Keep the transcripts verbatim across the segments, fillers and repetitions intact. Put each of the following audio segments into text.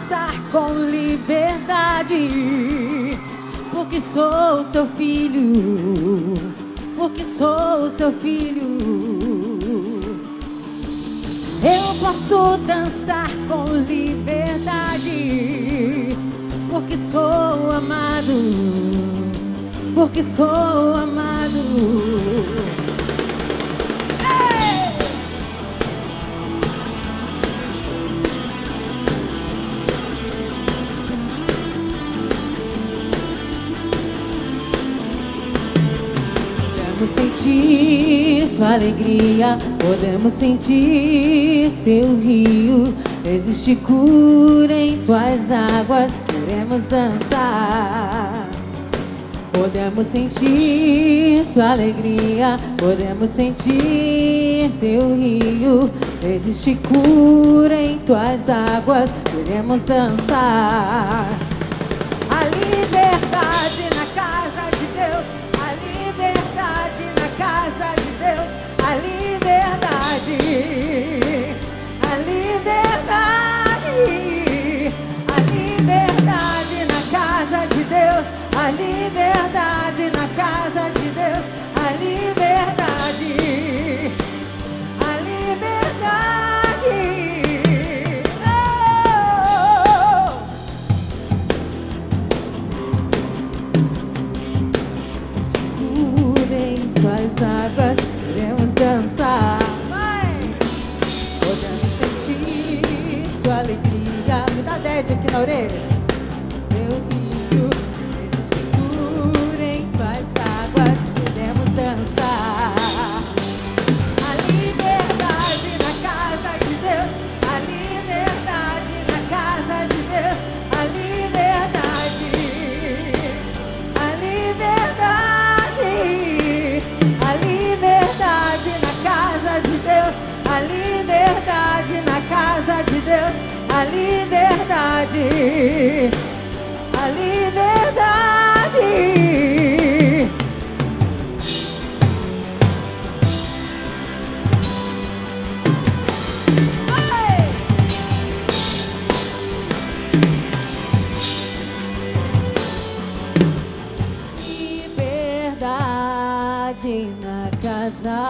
dançar com liberdade, porque sou seu filho, porque sou seu filho. Eu posso dançar com liberdade, porque sou amado, porque sou amado. Ei! Podemos sentir tua alegria, podemos sentir teu rio. Existe cura em tuas águas, queremos dançar. Podemos sentir tua alegria, podemos sentir teu rio. Existe cura em tuas águas, queremos dançar. A liberdade na casa de Deus, a liberdade na casa de Deus, a liberdade, a liberdade, a liberdade na casa de Deus, a liberdade na casa de Deus, a liberdade, a liberdade. Oh! Escurem suas águas, queremos dançar. Vai! Podemos sentir tua alegria. Me dá dez aqui na orelha. Meu rio, existe cura em tuas águas, podemos dançar. A liberdade na casa de Deus, a liberdade na casa de Deus, a liberdade, a liberdade, a liberdade na casa de Deus, a liberdade na casa de Deus, a liberdade, a liberdade. Ai! Liberdade na casa,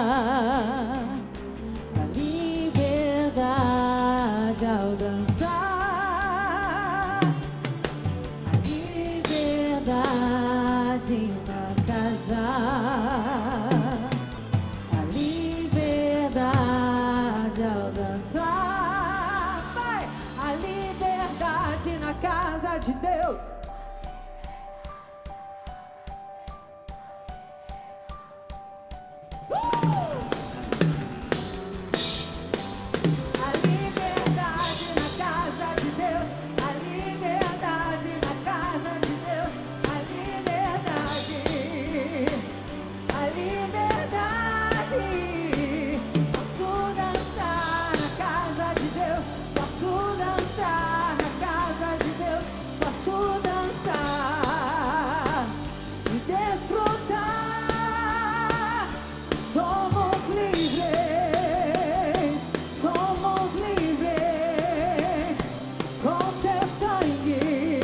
a liberdade ao dançar, a liberdade na casa, a liberdade ao dançar. Vai! A liberdade na casa de Deus. A liberdade na casa de Deus, a liberdade na casa de Deus, a liberdade, a liberdade. Posso dançar na casa de Deus, posso dançar na casa de Deus, posso dançar e desfrutar. Somos livres, somos livres, com seu sangue,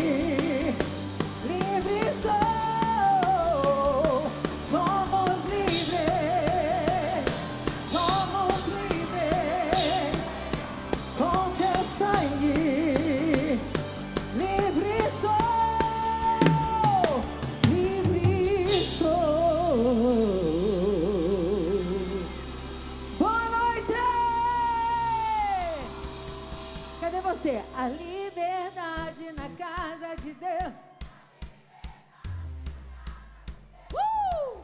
livre sou. Somos livres, somos livres, com teu sangue, livre sou, livre sou. Boa noite! Cadê você? A liberdade na casa de Deus. Uh!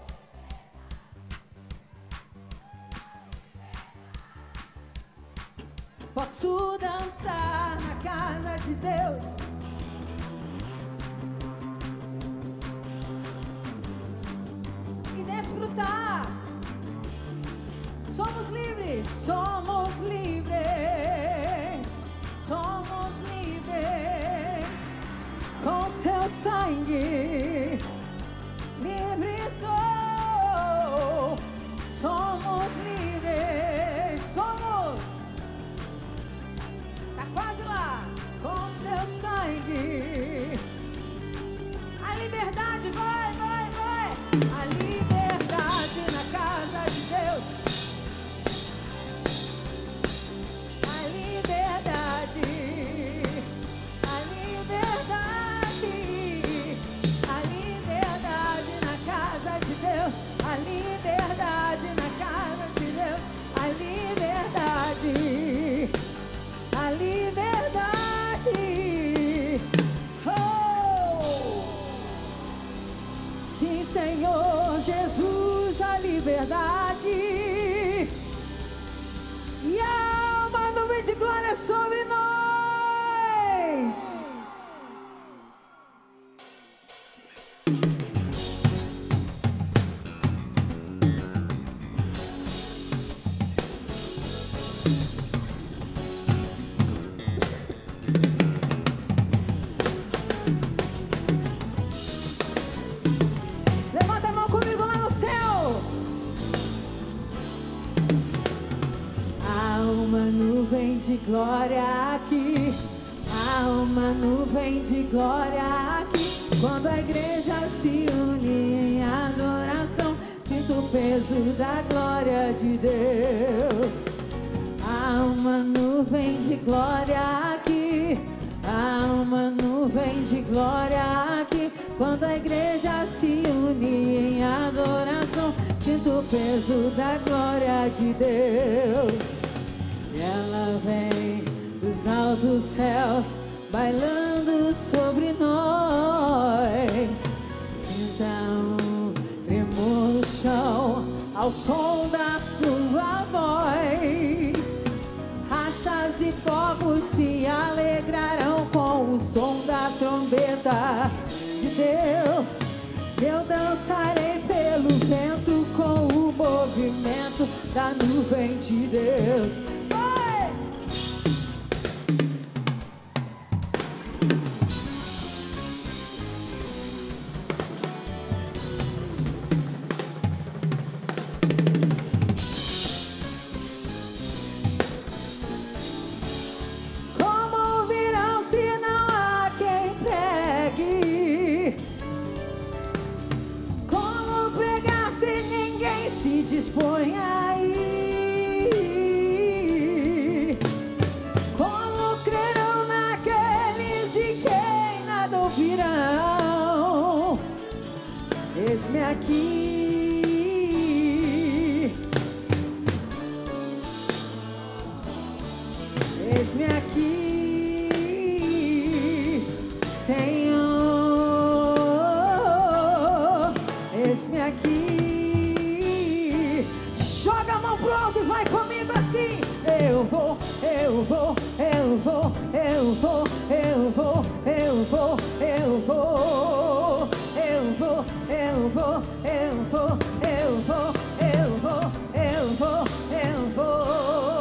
Posso dançar na casa de Deus. E desfrutar. Somos livres, somos livres, somos livres, com seu sangue, livre sou. Somos livres, somos, tá quase lá, com seu liberdade. E há uma nuvem de glória sobre nós. De glória aqui, há uma nuvem de glória aqui. Quando a igreja se une em adoração, sinto o peso da glória de Deus. Há uma nuvem de glória aqui, há uma nuvem de glória aqui. Quando a igreja se une em adoração, sinto o peso da glória de Deus. Ela vem dos altos céus, bailando sobre nós. Sinta um tremor no chão, ao som da sua voz. Raças e povos se alegrarão com o som da trombeta de Deus. Eu dançarei pelo vento com o movimento da nuvem de Deus. Dispõe aí. Como crerão naqueles de quem nada ouvirão? Eis-me aqui. Eis-me aqui, Senhor. Eis-me aqui. Joga a mão pro alto e vai comigo assim. Eu vou, eu vou, eu vou, eu vou, eu vou, eu vou, eu vou, eu vou, eu vou, eu vou, eu vou, eu vou, eu vou, eu vou.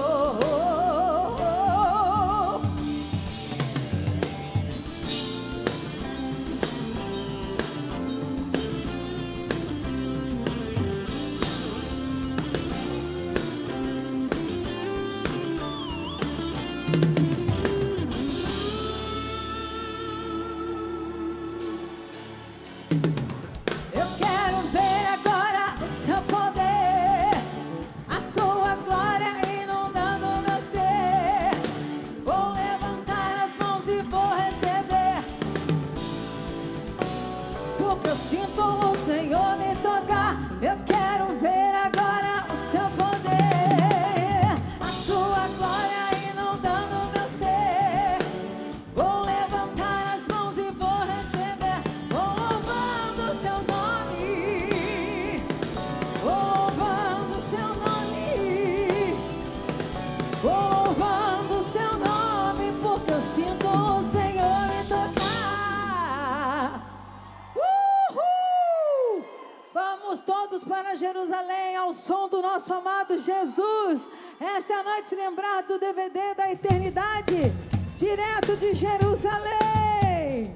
Para Jerusalém, ao som do nosso amado Jesus. Essa é a noite lembrar do D V D da eternidade, direto de Jerusalém.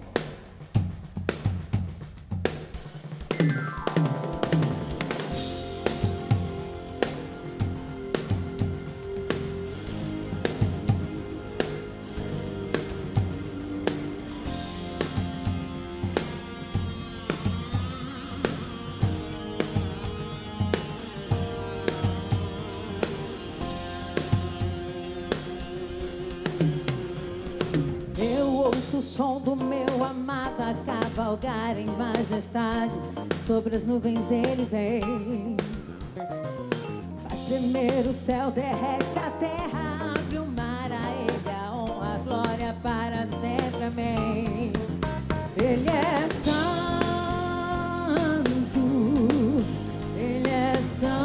O som do meu amado a cavalgar em majestade, sobre as nuvens ele vem. Faz tremer o céu, derrete a terra, abre o mar, a ele a honra, a glória para sempre, amém. Ele é santo, ele é santo.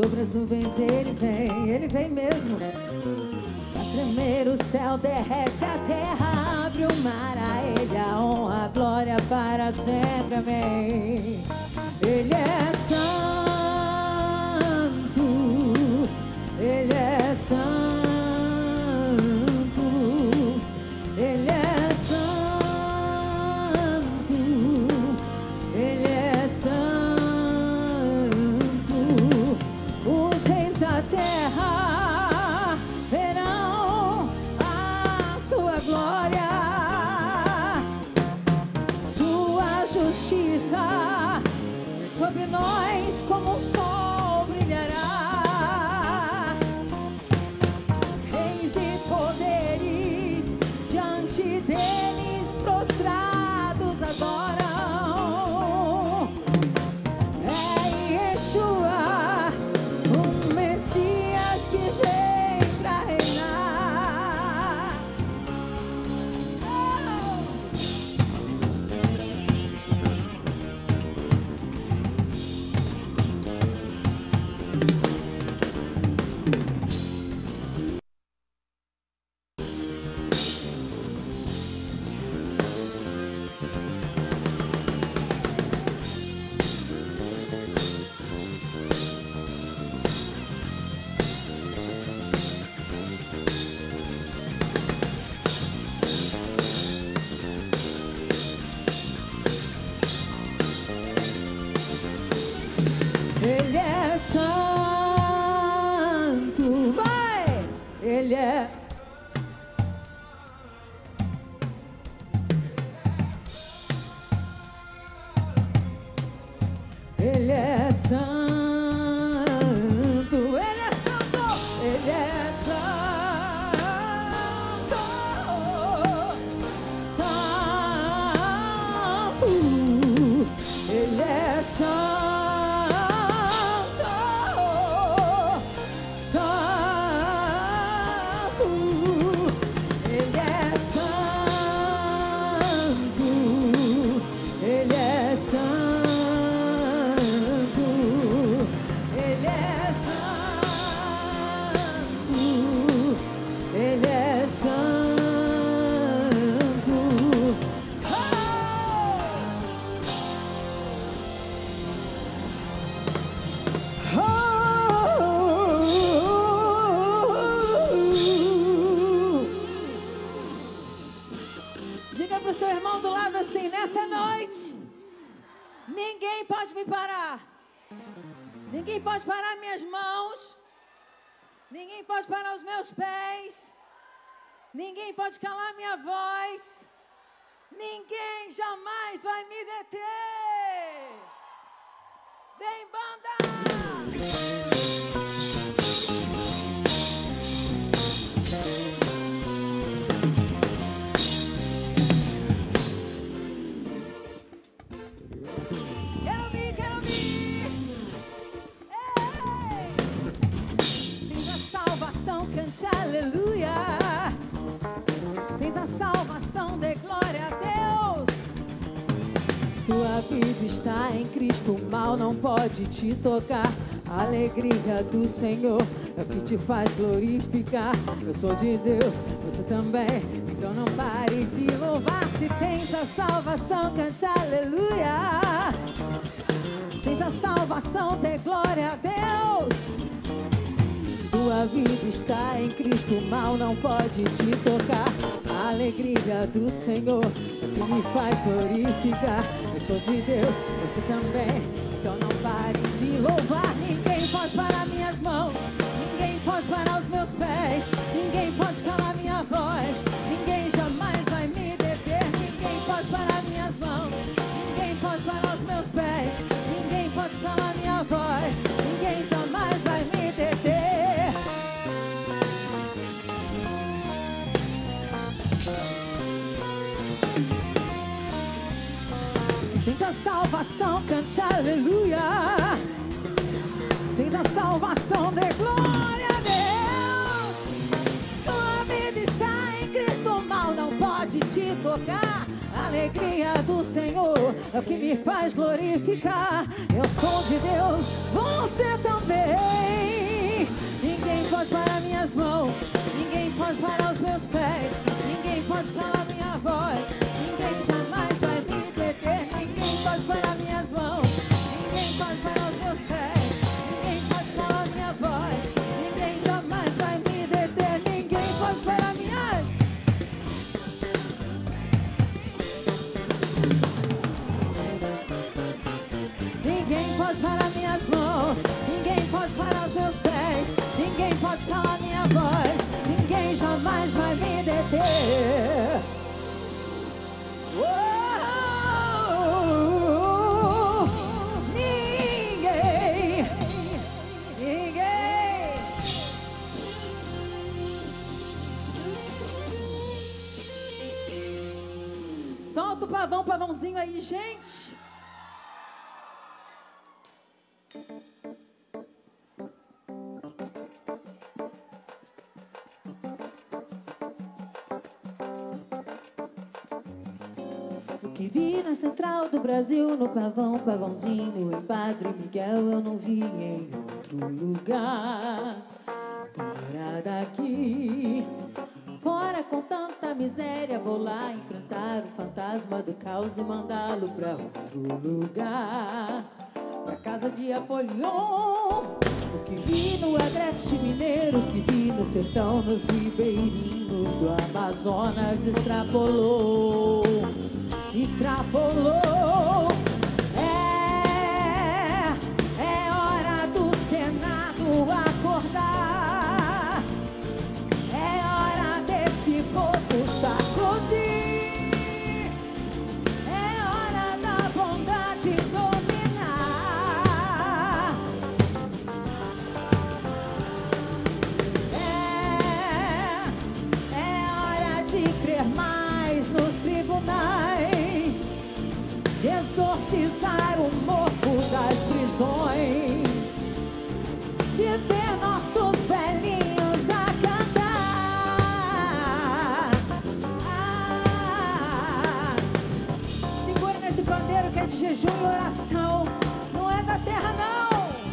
Sobre as nuvens ele vem, ele vem mesmo. Faz tremer o céu, derrete a terra, abre o mar, a ele a honra, a glória para sempre, amém. Ele é santo, ele é santo, ele é santo, ele é santo. Os reis da terra verão a sua glória, sua justiça sobre nós como um sol brilhará. Reis e poderes diante deles prostrados adoram. É Yeshua, o Messias que vem pra reinar. Oh! Ele é santo, vai! Ele é Ele é santo, ele é santo, ele é santo, santo, ele é santo. Diga pro seu irmão do lado assim: nessa noite, ninguém pode me parar. Ninguém pode parar minhas mãos. Ninguém pode parar os meus pés. Ninguém pode calar minha voz. Ninguém jamais vai me deter. Vem, banda! Quero ouvir, quero ouvir. Ei! Tens a salvação, cante aleluia. Tens a salvação, dê glória a Deus. Se tua vida está em Cristo, o mal não pode te tocar. A alegria do Senhor é o que te faz glorificar. Eu sou de Deus, você também, então não pare de louvar. Se tens a salvação, cante aleluia. Tens a salvação, dê glória a Deus. Se tua vida está em Cristo, o mal não pode te tocar. A alegria do Senhor é o que me faz glorificar. Eu sou de Deus, você também, então não pare de louvar. Ninguém pode parar minhas mãos, ninguém pode parar os meus pés, ninguém pode calar minha voz, ninguém jamais vai me deter. Ninguém pode parar minhas mãos, ninguém pode parar os meus pés, ninguém pode calar minha voz, ninguém jamais vai me deter. Tens a salvação, cante aleluia. Tens a salvação, dê glória a Deus. Tua vida está em Cristo, o mal não pode te tocar. A alegria do Senhor é o que me faz glorificar. Eu sou de Deus, você também. Ninguém pode parar minhas mãos, ninguém pode parar os meus pés, ninguém pode calar minha voz, ninguém jamais vai me deter. Ninguém pode parar minhas mãos, ninguém pode parar os meus pés, ninguém pode calar minha voz, ninguém jamais vai me deter. Ninguém pode parar minhas. Ninguém pode parar minhas mãos, ninguém pode parar os meus pés, ninguém pode calar minha voz, ninguém jamais vai me deter. Oh, ninguém, ninguém. Solta o pavão, pavãozinho aí, gente. O que vi na Central do Brasil, no pavão, pavãozinho, em Padre Miguel, eu não vi em outro lugar. Fora daqui, fora com tanta miséria, vou lá enfrentar o fantasma do caos e mandá-lo pra outro lugar. Pra casa de Apolion. O que vi no Agreste Mineiro, o que vi no sertão, nos ribeirinhos do Amazonas, extrapolou, extrapolou. É, é hora do Senado acordar, é hora desse povo sacudir, é hora da bondade dominar, é, é hora de crer mais nos tribunais, de exorcizar o morro das prisões, de ver nossos velhinhos a cantar. Ah, segura nesse pandeiro que é de jejum e oração, não é da terra não.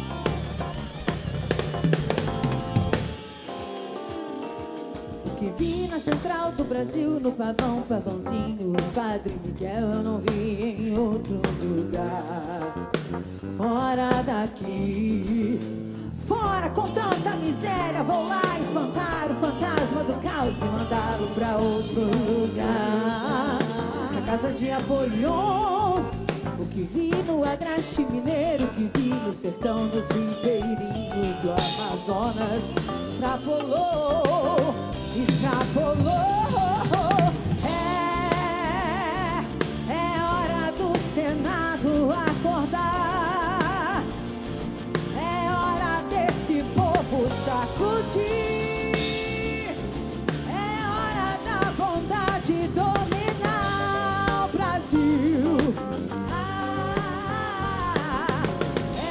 O que vi na Central do Brasil, no pavão, pavãozinho, o Padre Miguel, eu não vi em outro lugar. Fora daqui, fora com tanta miséria, vou lá espantar o fantasma do caos e mandá-lo pra outro lugar. Na casa de Apolion. O que vi no Agreste Mineiro, o que vi no sertão, nos ribeirinhos do Amazonas, extrapolou, extrapolou. É, é hora do Senado acordar, é hora desse povo sacudir, é hora da bondade dominar o Brasil. Ah, é,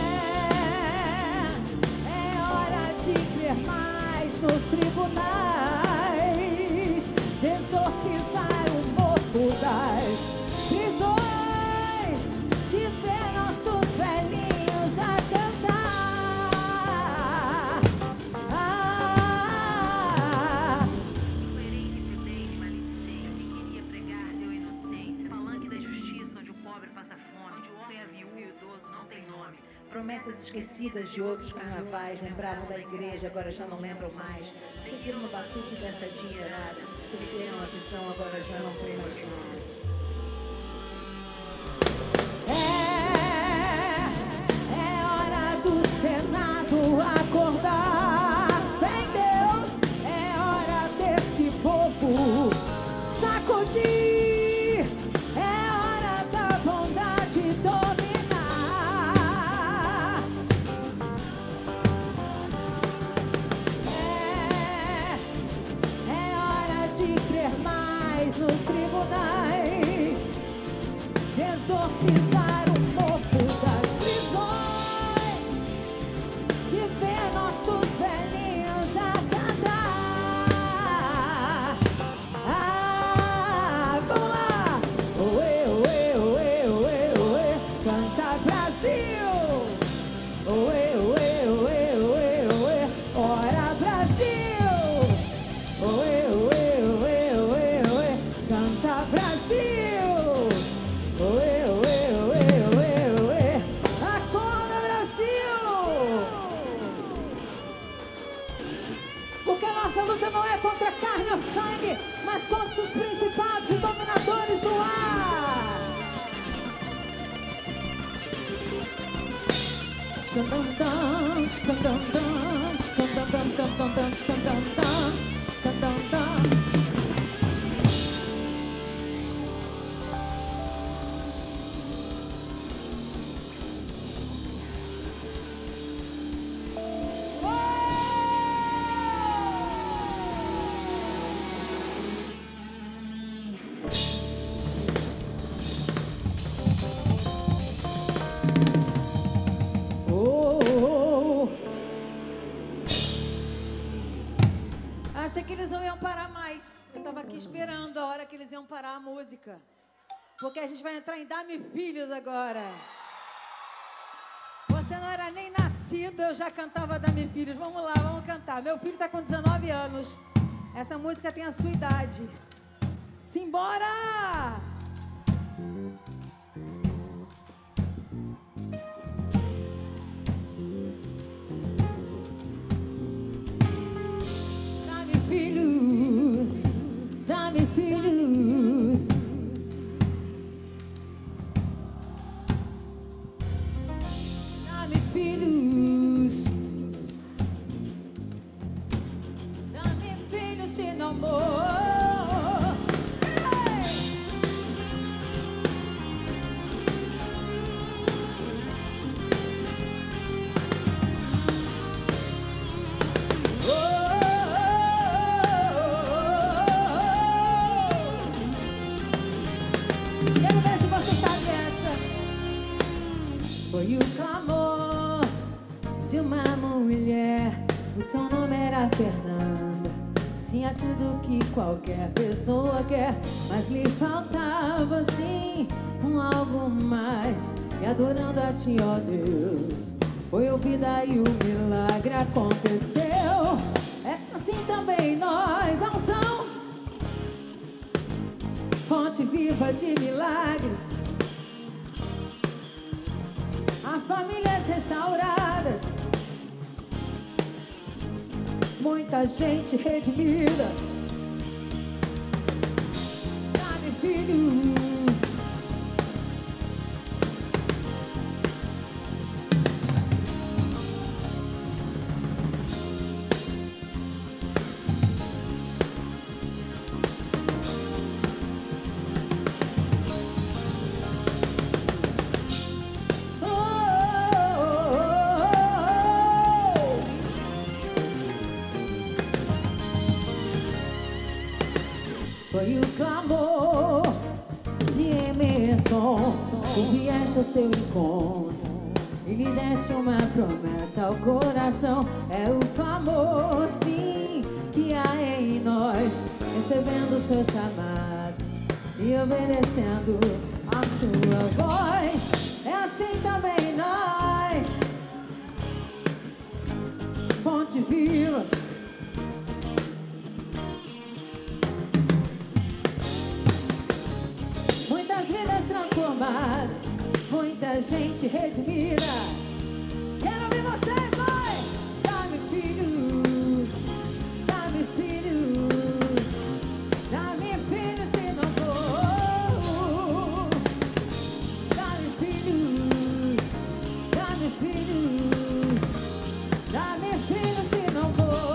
é hora de crer mais nos tribunais, de exorcizar o morro das prisões, de ver nossos velhinhos a cantar. Ah, Coerência, prudência, maledicência, queria pregar, deu inocência, palanque da justiça, onde o pobre passa fome, onde o homem é viúvo e o idoso não tem nome. Promessas esquecidas de outros carnavais, lembravam da igreja, agora já não lembram mais. Seguiram no batuque dessa dinheirada, que lhe deram a visão, agora já não tem mais nada. É, é hora do Senado acordar. Vem Deus, é hora desse povo sacudir, é hora da bondade dominar. É, é hora de crer mais nos tribunais, de exorcizar o morro das prisões, de ver nossos velhinhos a cantar. Ah, vamos lá! Oi, nossa luta não é contra carne ou sangue, mas contra os principados e dominadores do ar. Escandandam, escandandam, escandandam, escandandam, escandandam, escandandam. Achei que eles não iam parar mais. Eu tava aqui esperando a hora que eles iam parar a música. Porque a gente vai entrar em Dá-me Filhos agora. Você não era nem nascido, eu já cantava Dá-me Filhos. Vamos lá, vamos cantar. Meu filho tá com dezenove anos. Essa música tem a sua idade. Simbora! Filhos, dá-me filhos. Dá-me filhos. Dá-me filhos sem amor. Foi o clamor de uma mulher. O seu nome era Fernanda. Tinha tudo que qualquer pessoa quer, mas lhe faltava sim um algo mais. E adorando a ti, ó Deus, foi ouvida e o milagre aconteceu. É assim também nós, a unção, fonte viva de milagres. Há famílias restauradas, muita gente redimida. Dá-me filhos. Foi o clamor de Emerson. Tu vieste ao seu encontro e lhe deste uma promessa ao coração. É o clamor, sim, que há em nós, recebendo o seu chamado e obedecendo a sua voz. É assim também nós, fonte viva. Muitas vidas transformadas, muita gente redimida. Quero ouvir vocês, vai! Dá-me filhos, dá-me filhos, dá-me filhos se não for. Dá-me filhos, dá-me filhos, dá-me filhos se não for.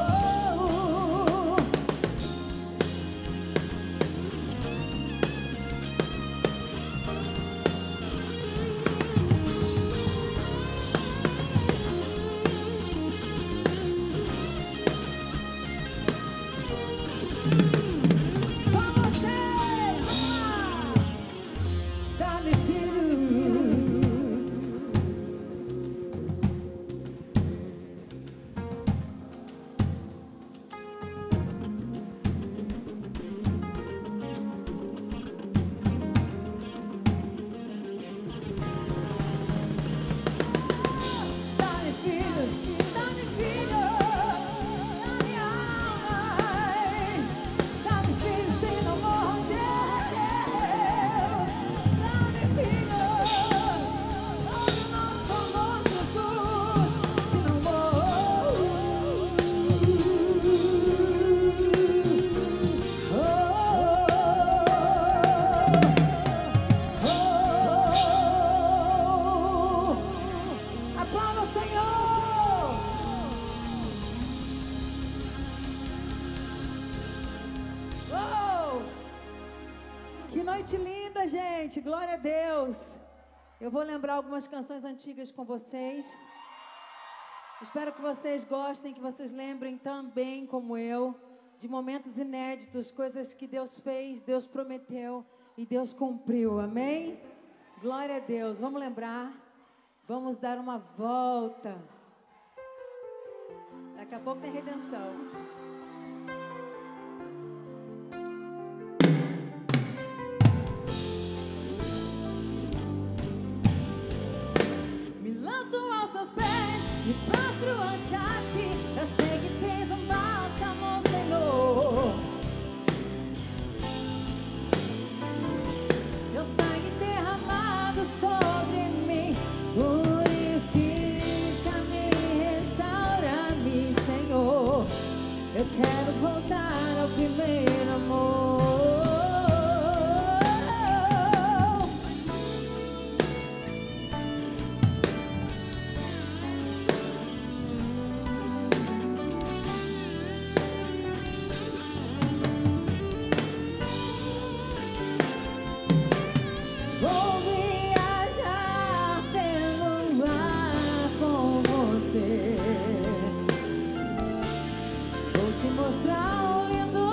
noite linda, gente. Glória a Deus. Eu vou lembrar algumas canções antigas com vocês. Espero que vocês gostem, que vocês lembrem também, como eu, de momentos inéditos, coisas que Deus fez, Deus prometeu e Deus cumpriu. Amém? Glória a Deus. Vamos lembrar. Vamos dar uma volta. Daqui a pouco tem redenção. Me lanço aos seus pés, me prostro ante a ti. Eu sei que tens um bálsamo, Senhor. Teu sangue derramado sobre mim purifica-me, restaura-me, Senhor. Eu quero voltar ao primeiro amor. Vou viajar pelo ar com você. Vou te mostrar um lindo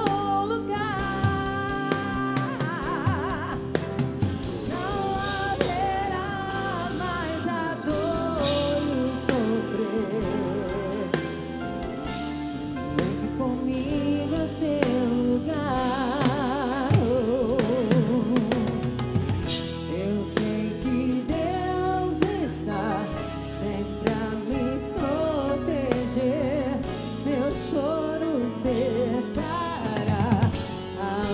lugar. Não haverá mais a dor e o sofrer. Vem comigo ao seu lugar. Eu sei que Deus está sempre a me proteger. Meu choro cessará ao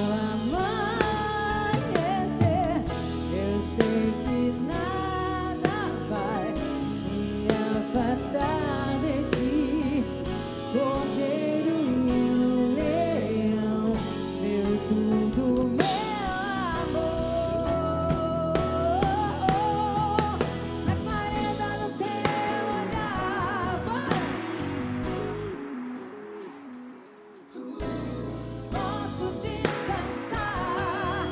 amanhecer. Eu sei que nada vai me afastar de ti. Cordeiro e o leão, meu tudo, meu amor. Na clareza do teu olhar, posso descansar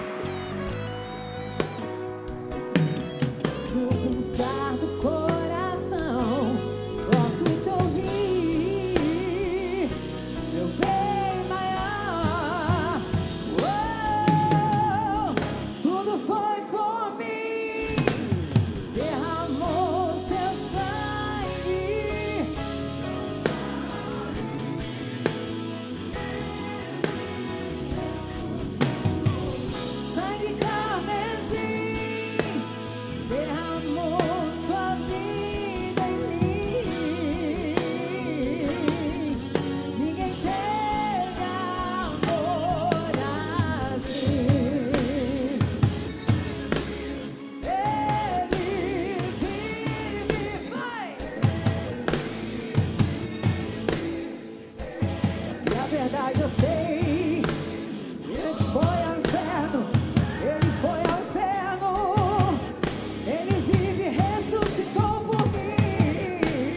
no pulsar do coração. Posso te ouvir, meu bem maior. Oh, tudo foi por mim, derramou seu sangue. Sangue carmesim, derramou sua vida em mim. Ninguém teve amor assim. Ele vive, vai. E a verdade eu sei. Ele foi ao inferno, ele foi ao inferno. Ele vive, ressuscitou por mim.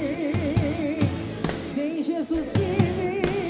Sim, Jesus vive.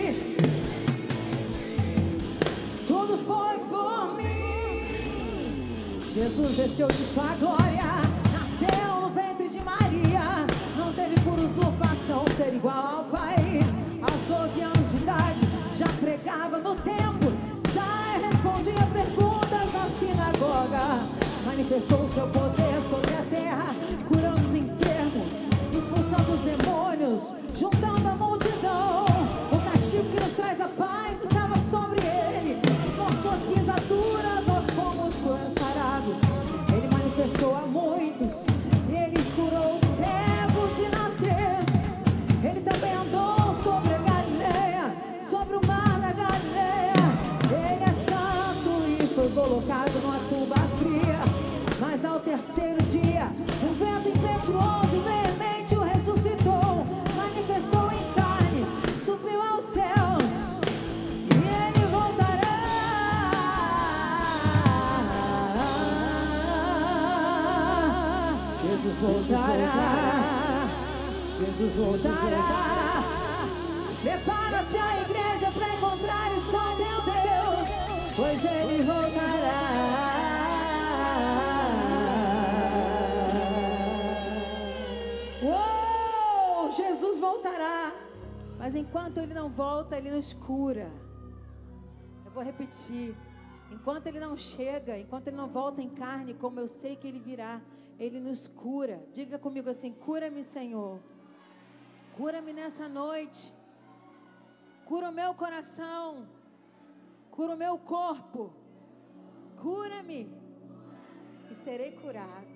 Tudo foi por mim. Jesus desceu de sua glória, nasceu no ventre de Maria. Não teve por usurpação ser igual ao Pai. Aos doze anos de idade já pregava no templo, já respondia perguntas na sinagoga. Manifestou seu poder sobre a terra, curando os enfermos, expulsando os demônios, juntando a multidão. O castigo que nos traz a paz estava sobre ele. Por suas pisaduras nós fomos sarados. Ele manifestou a muitos, ele curou o cego de nascença. Ele também andou sobre a Galileia, sobre o mar da Galileia. Ele é santo e foi colocado numa tumba fria. Mas ao terceiro dia, um vento impetuoso e veemente o ressuscitou. Manifestou em carne, subiu aos céus, e ele voltará. Jesus voltará. Jesus voltará. Prepara-te a igreja para encontrares com teu Deus, pois ele voltará. Mas enquanto Ele não volta, Ele nos cura. Eu vou repetir. Enquanto Ele não chega, enquanto Ele não volta em carne, como eu sei que Ele virá, Ele nos cura. Diga comigo assim: cura-me, Senhor. Cura-me nessa noite. Cura o meu coração. Cura o meu corpo. Cura-me. E serei curado.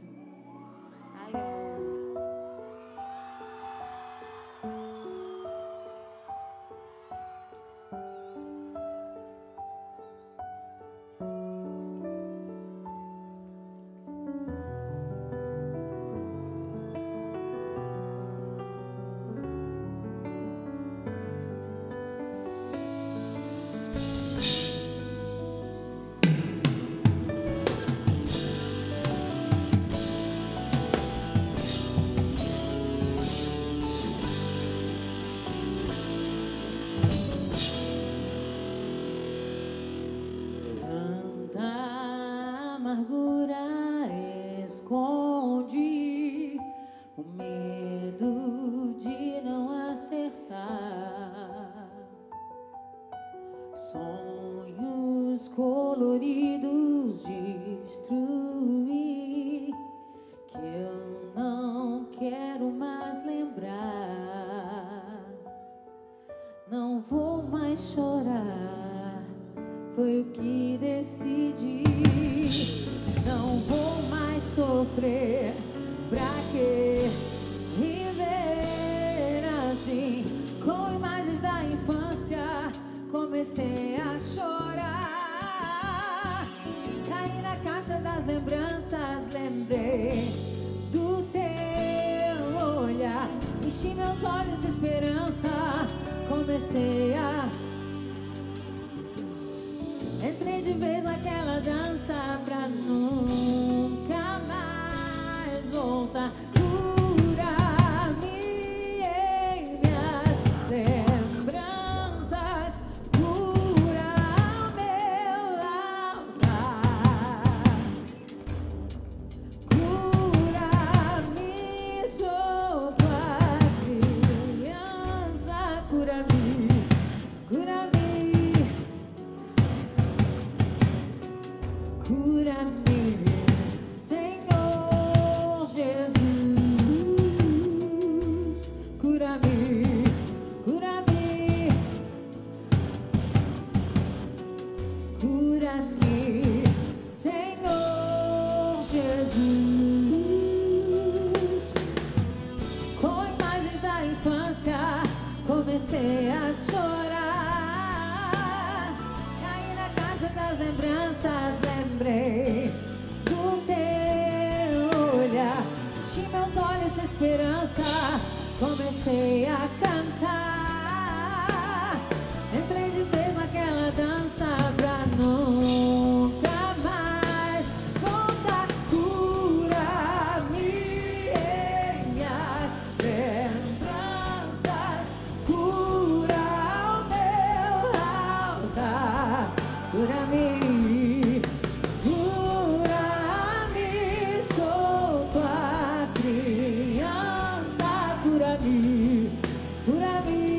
Aleluia. Cura-me, cura-me.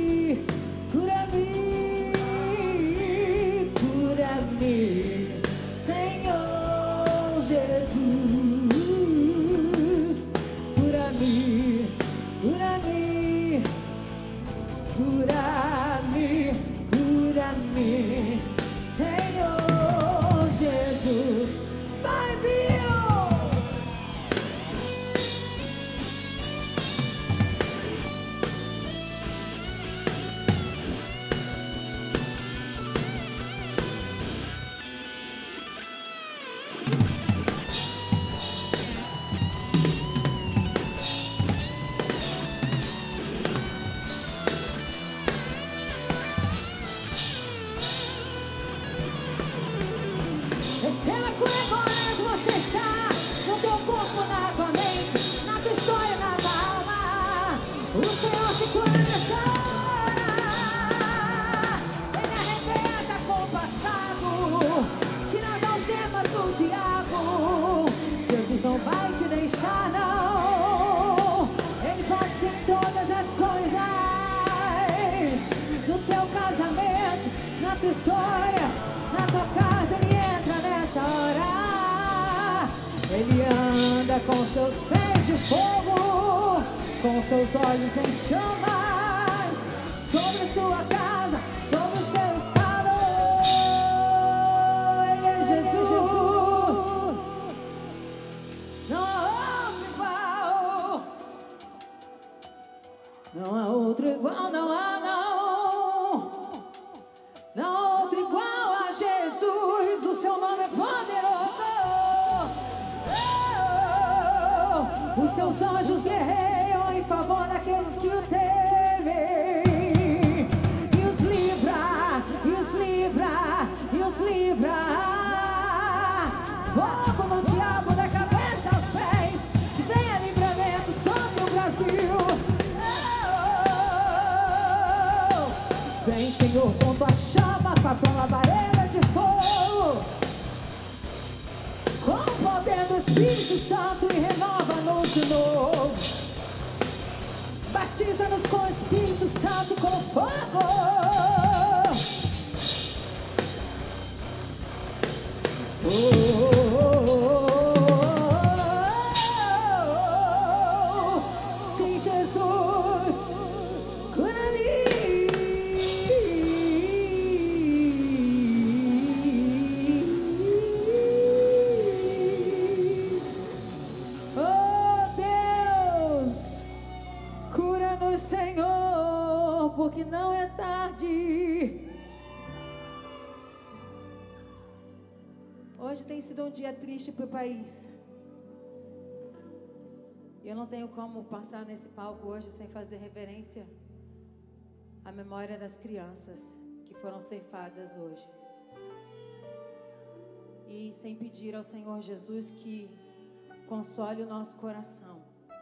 tua história. Na tua casa ele entra nessa hora. Ele anda com seus pés de fogo, com seus olhos em chamas, sobre sua casa, sobre o seu estado. Ele é Jesus, Jesus. Não há outro igual. Não há outro igual, não há, não. Não há outro igual a Jesus. O seu nome é poderoso. Oh, os seus anjos guerreiam em favor daqueles que o temem. E os livra, e os livra, e os livra. Fogo no diabo da cabeça aos pés. Que venha livramento sobre o Brasil. Vem, Senhor, com tua chama, com a tua labareda de fogo, com o poder do Espírito Santo, e renova-nos de novo. Batiza-nos com o Espírito Santo, com fogo. Oh, oh, oh, oh, oh. Sim, Jesus, cura-me. Senhor, porque não é tarde. Hoje tem sido um dia triste para o país. E eu não tenho como passar nesse palco hoje sem fazer reverência à memória das crianças que foram ceifadas hoje. E sem pedir ao Senhor Jesus que console o nosso coração.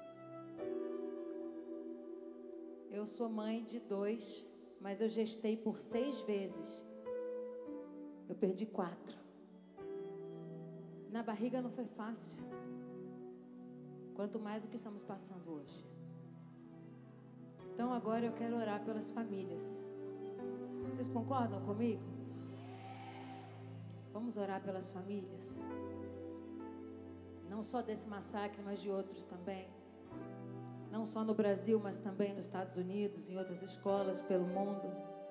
Eu sou mãe de dois, mas eu gestei por seis vezes. Eu perdi quatro. Na barriga não foi fácil. Quanto mais o que estamos passando hoje. Então agora eu quero orar pelas famílias. Vocês concordam comigo? Vamos orar pelas famílias. Não só desse massacre, mas de outros também. Não só no Brasil, mas também nos Estados Unidos, em outras escolas pelo mundo.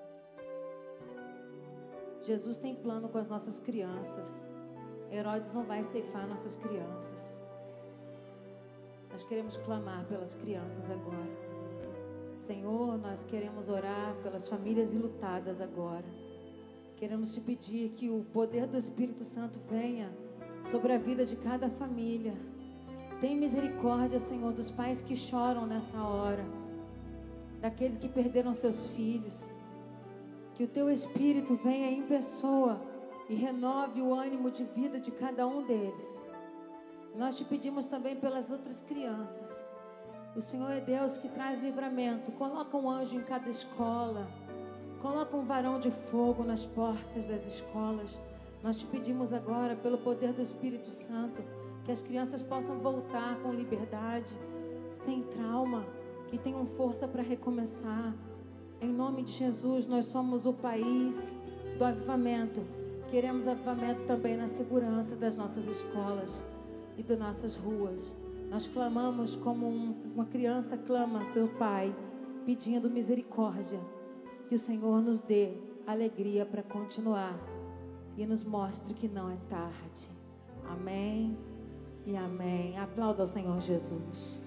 Jesus tem plano com as nossas crianças. Herodes não vai ceifar nossas crianças. Nós queremos clamar pelas crianças agora. Senhor, nós queremos orar pelas famílias enlutadas agora. Queremos te pedir que o poder do Espírito Santo venha sobre a vida de cada família. Tem misericórdia, Senhor, dos pais que choram nessa hora, daqueles que perderam seus filhos. Que o teu Espírito venha em pessoa e renove o ânimo de vida de cada um deles. Nós te pedimos também pelas outras crianças. O Senhor é Deus que traz livramento. Coloca um anjo em cada escola. Coloca um varão de fogo nas portas das escolas. Nós te pedimos agora, pelo poder do Espírito Santo, que as crianças possam voltar com liberdade, sem trauma, que tenham força para recomeçar. Em nome de Jesus, nós somos o país do avivamento. Queremos avivamento também na segurança das nossas escolas e das nossas ruas. Nós clamamos como um, uma criança clama a seu pai, pedindo misericórdia. Que o Senhor nos dê alegria para continuar e nos mostre que não é tarde. Amém. E amém. Aplauda ao Senhor Jesus.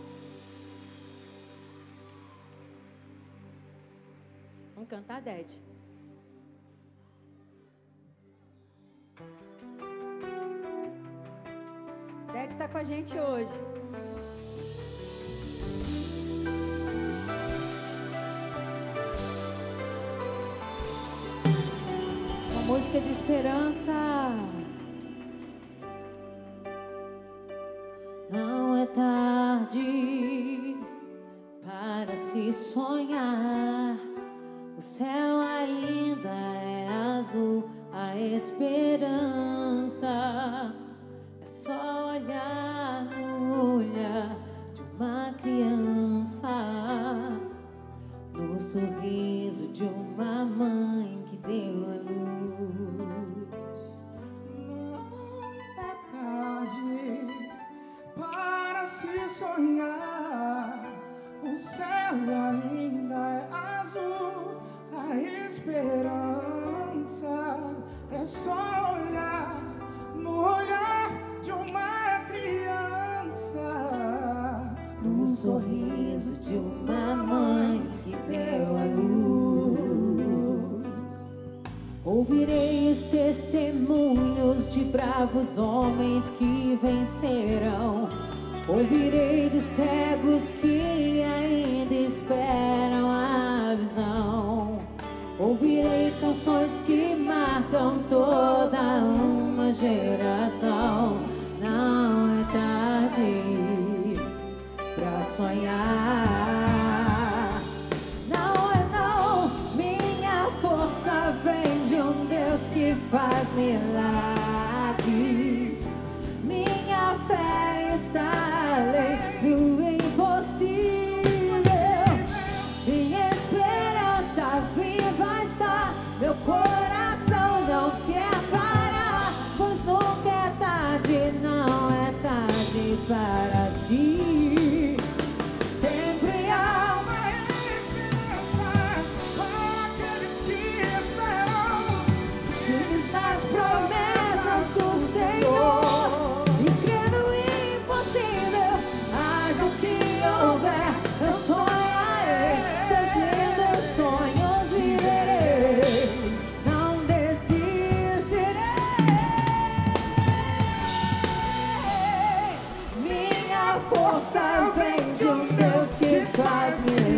Vamos cantar, Ded? Ded está com a gente hoje. Uma música de esperança. Não é tarde para se sonhar. O céu ainda é azul, a esperança é só olhar no olhar de uma criança, no sorriso de uma mãe que deu a esperança é só olhar no olhar de uma criança, no sorriso de uma mãe que deu a luz. Ouvirei os testemunhos de bravos homens que vencerão. Ouvirei dos cegos que ainda esperam a visão. Ouvirei canções que marcam toda uma geração. Não é tarde pra sonhar. Não é não, minha força vem de um Deus que faz milagres. Minha fé está além do impossível. Minha esperança viva está. Meu coração não quer parar, pois nunca é tarde, não é tarde para si. Sempre há uma esperança para aqueles que esperam, firmes nas promessas do Senhor. E crendo no impossível, haja o que houver, eu sonharei, seus lindos sonhos viverei, não desistirei. Minha força vem de um Deus que faz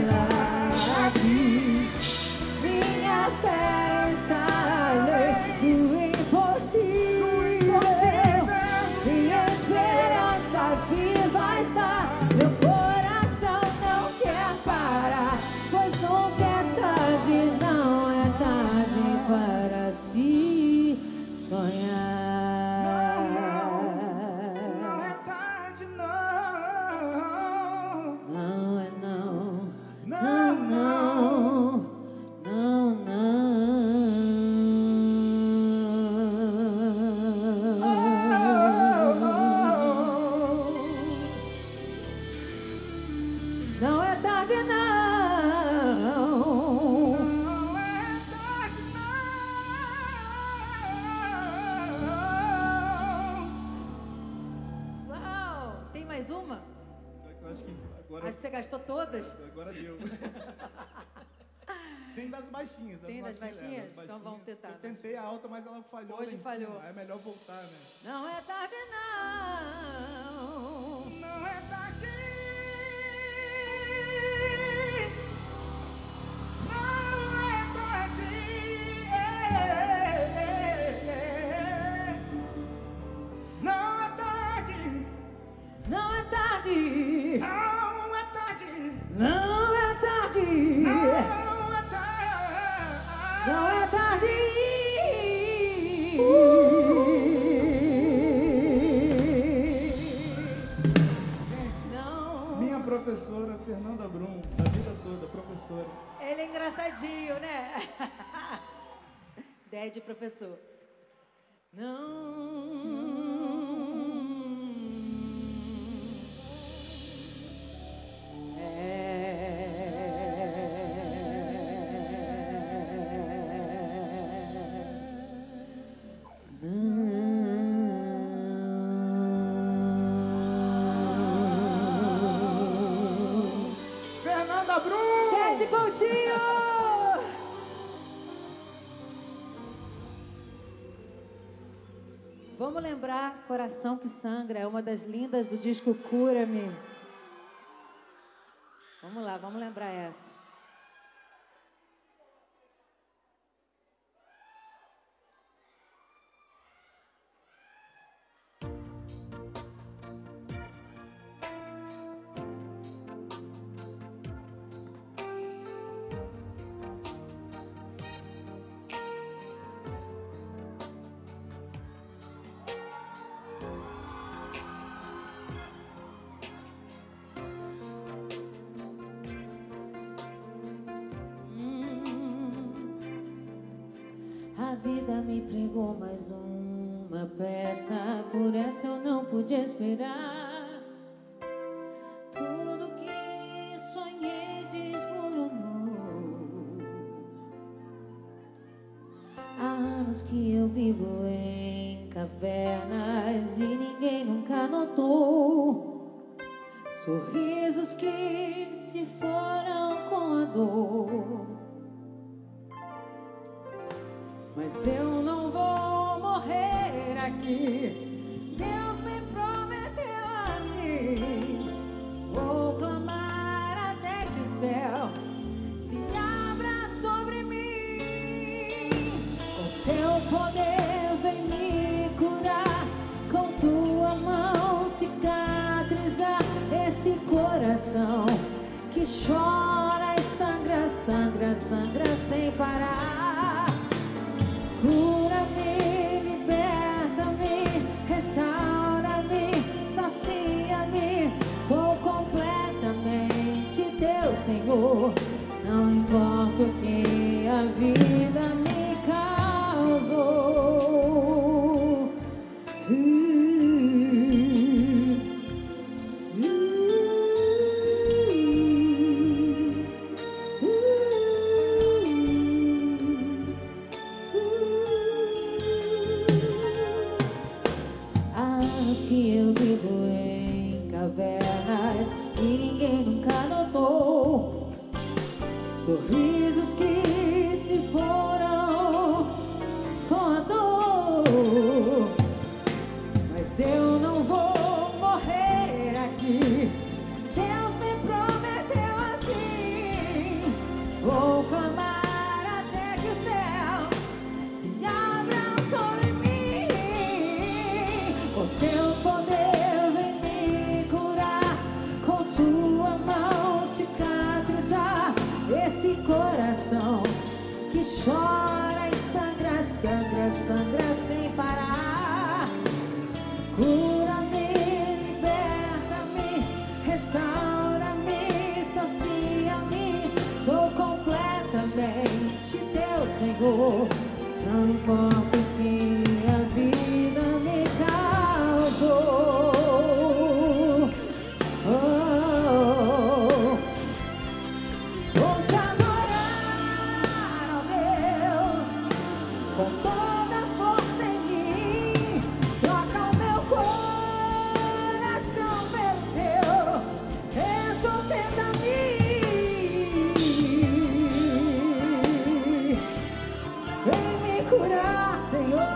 milagres. Minha fé está além do impossível. Minha esperança viva está. Meu coração não quer parar, pois nunca é tarde, não é tarde para se sonhar. não é tarde não. Não é não, Não, não, não, não. Não é tarde não. Não é tarde não. Uau! Tem mais uma? Eu acho que agora, Acho que você gastou todas. agora deu. Tem das baixinhas. Das Tem das baixinhas? é, das Então vamos tentar. Eu tentei a alta, mas ela falhou. Hoje lá em falhou. cima. É melhor voltar, né? Não é tarde não. Não é tarde. Não é tarde. Não é tarde. Não é tarde. Não é tarde. Não é tarde. Não é tarde. Não é tarde. Não. Minha professora, Fernanda Brum, da vida toda, professora. Ele é engraçadinho, né? Dede, professor. Não. Fernanda Brum! Dede Coutinho! Vamos lembrar Coração que Sangra, é uma das lindas do disco Cura-me. Vamos lá, vamos lembrar essa. A vida me pregou mais uma peça, por essa eu não pude esperar. Tudo que sonhei desmoronou. Há anos que eu vivo em cavernas e ninguém nunca notou. Sorrisos que se foram com a dor. Mas eu não vou morrer aqui. Deus me prometeu assim. Vou clamar até que o céu se abra sobre mim. Com seu poder vem me curar. Com tua mão cicatrizar esse coração que chora e sangra, sangra, sangra sem parar. Cura-me, liberta-me, restaura-me, sacia-me. Sou completamente teu, Senhor. Não importa o que a vida me causou. Uh, uh, uh, uh. Há anos que eu vivo em cavernas e ninguém nunca notou. Sorrisos que se foram com a dor. Mas eu não vou morrer aqui. Deus me prometeu assim. Vou clamar até que o céu se abra sobre mim. Com seu poder vem me curar. Com sua mão cicatrizar esse coração que chora e sangra, sangra, sangra sem parar. Cura-me, liberta-me, restaura-me, sacia-me. Sou completamente teu, Senhor. Não importa o que a vida me causou. Oh, vou te adorar, ó Deus, com toda a força em mim. Troca o meu coração pelo teu, ressuscita-me. Vem me curar, Senhor,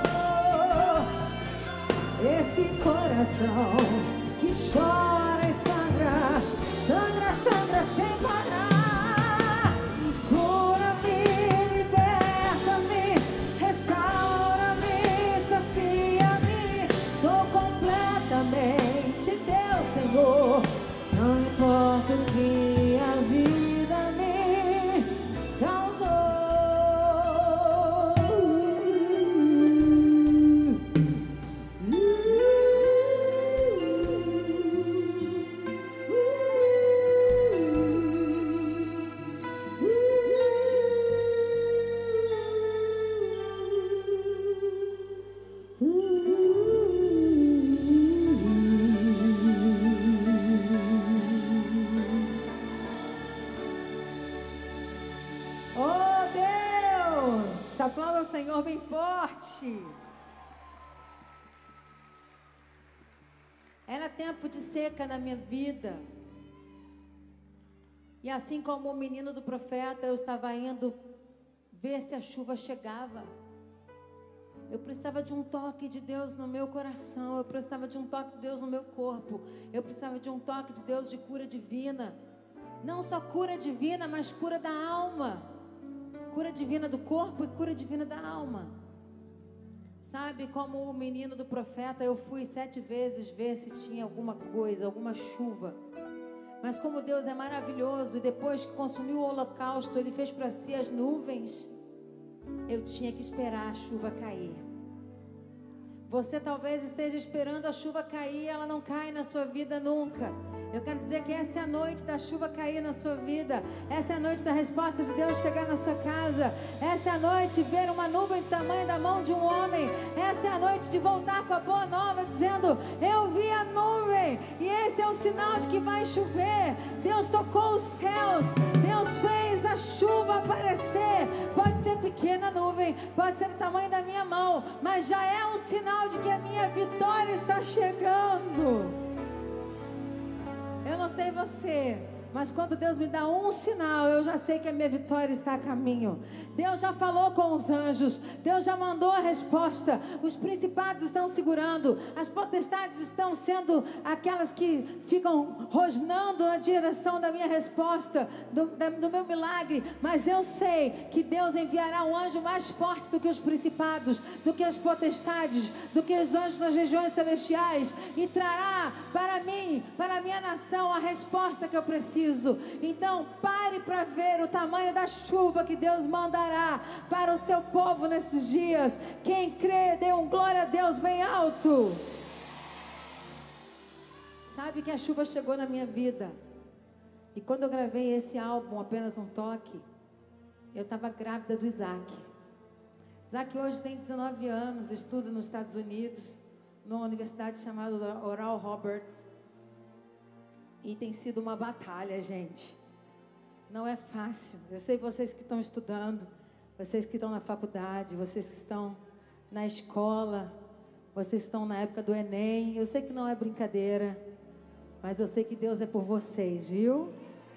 esse coração que chora e sangra, sangra, sangra sem parar. Cura-me, liberta-me, restaura-me, sacia-me. Sou completamente teu, Senhor. Não importa o que a vida me causou. Oh Deus, aplauda o Senhor bem forte. Era tempo de seca na minha vida. E assim como o menino do profeta, eu estava indo ver se a chuva chegava. Eu precisava de um toque de Deus no meu coração. Eu precisava de um toque de Deus no meu corpo. Eu precisava de um toque de Deus de cura divina. Não só cura divina, mas cura da alma. Cura divina do corpo e cura divina da alma. Sabe, como o menino do profeta, eu fui sete vezes ver se tinha alguma coisa, alguma chuva. Mas como Deus é maravilhoso, e depois que consumiu o holocausto, Ele fez para si as nuvens. Eu tinha que esperar a chuva cair. Você talvez esteja esperando a chuva cair, ela não cai na sua vida nunca. Eu quero dizer que essa é a noite da chuva cair na sua vida. Essa é a noite da resposta de Deus chegar na sua casa. Essa é a noite de ver uma nuvem do tamanho da mão de um homem. Essa é a noite de voltar com a boa nova, dizendo: eu vi a nuvem, e esse é o sinal de que vai chover. Deus tocou os céus, Deus fez a chuva aparecer. Pode ser pequena nuvem, pode ser do tamanho da minha mão, mas já é um sinal de que a minha vitória está chegando. Eu não sei você, mas quando Deus me dá um sinal, eu já sei que a minha vitória está a caminho. Deus já falou com os anjos, Deus já mandou a resposta. Os principados estão segurando, as potestades estão sendo aquelas que ficam rosnando na direção da minha resposta, do, da, do meu milagre. Mas eu sei que Deus enviará um anjo mais forte do que os principados, do que as potestades, do que os anjos das regiões celestiais, e trará para mim, para a minha nação, a resposta que eu preciso. Então pare para ver o tamanho da chuva que Deus mandará para o seu povo nesses dias. Quem crê, dê um glória a Deus bem alto. Sabe que a chuva chegou na minha vida, e quando eu gravei esse álbum, Apenas um Toque, eu estava grávida do Isaac. Isaac hoje tem dezenove anos, estuda nos Estados Unidos, numa universidade chamada Oral Roberts, e tem sido uma batalha, gente. Não é fácil. Eu sei vocês que estão estudando, vocês que estão na faculdade, vocês que estão na escola, vocês que estão na época do Enem. Eu sei que não é brincadeira, mas eu sei que Deus é por vocês, viu?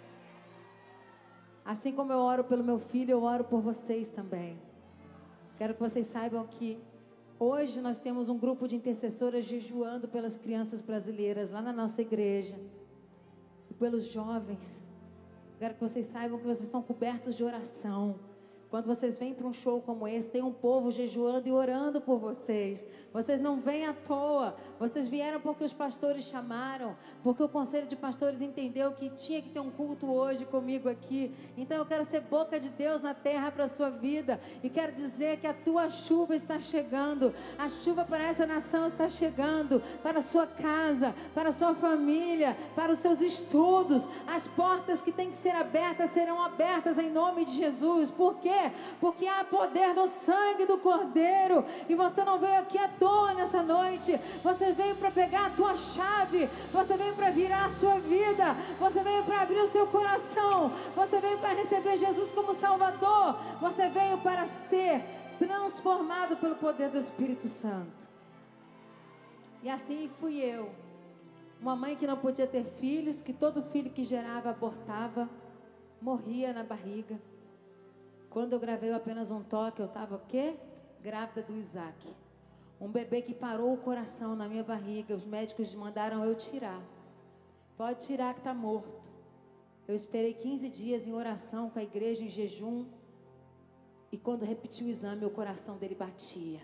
Assim como eu oro pelo meu filho, eu oro por vocês também. Quero que vocês saibam que hoje nós temos um grupo de intercessoras jejuando pelas crianças brasileiras lá na nossa igreja, e pelos jovens. Quero que vocês saibam que vocês estão cobertos de oração. Quando vocês vêm para um show como esse, tem um povo jejuando e orando por vocês. Vocês não vêm à toa. Vocês vieram porque os pastores chamaram, porque o conselho de pastores entendeu que tinha que ter um culto hoje comigo aqui. Então eu quero ser boca de Deus na terra para a sua vida, e quero dizer que a tua chuva está chegando. A chuva para essa nação está chegando, para a sua casa, para a sua família, para os seus estudos. As portas que têm que ser abertas serão abertas em nome de Jesus. Por quê? Porque há poder no sangue do Cordeiro. E você não veio aqui à toa nessa noite. Você veio para pegar a tua chave. Você veio para virar a sua vida. Você veio para abrir o seu coração. Você veio para receber Jesus como Salvador. Você veio para ser transformado pelo poder do Espírito Santo. E assim fui eu, uma mãe que não podia ter filhos, que todo filho que gerava abortava, morria na barriga. Quando eu gravei Apenas um Toque, eu estava o quê? Grávida do Isaac. Um bebê que parou o coração na minha barriga. Os médicos mandaram eu tirar. Pode tirar que está morto. Eu esperei quinze dias em oração com a igreja, em jejum. E quando repeti o exame, o coração dele batia.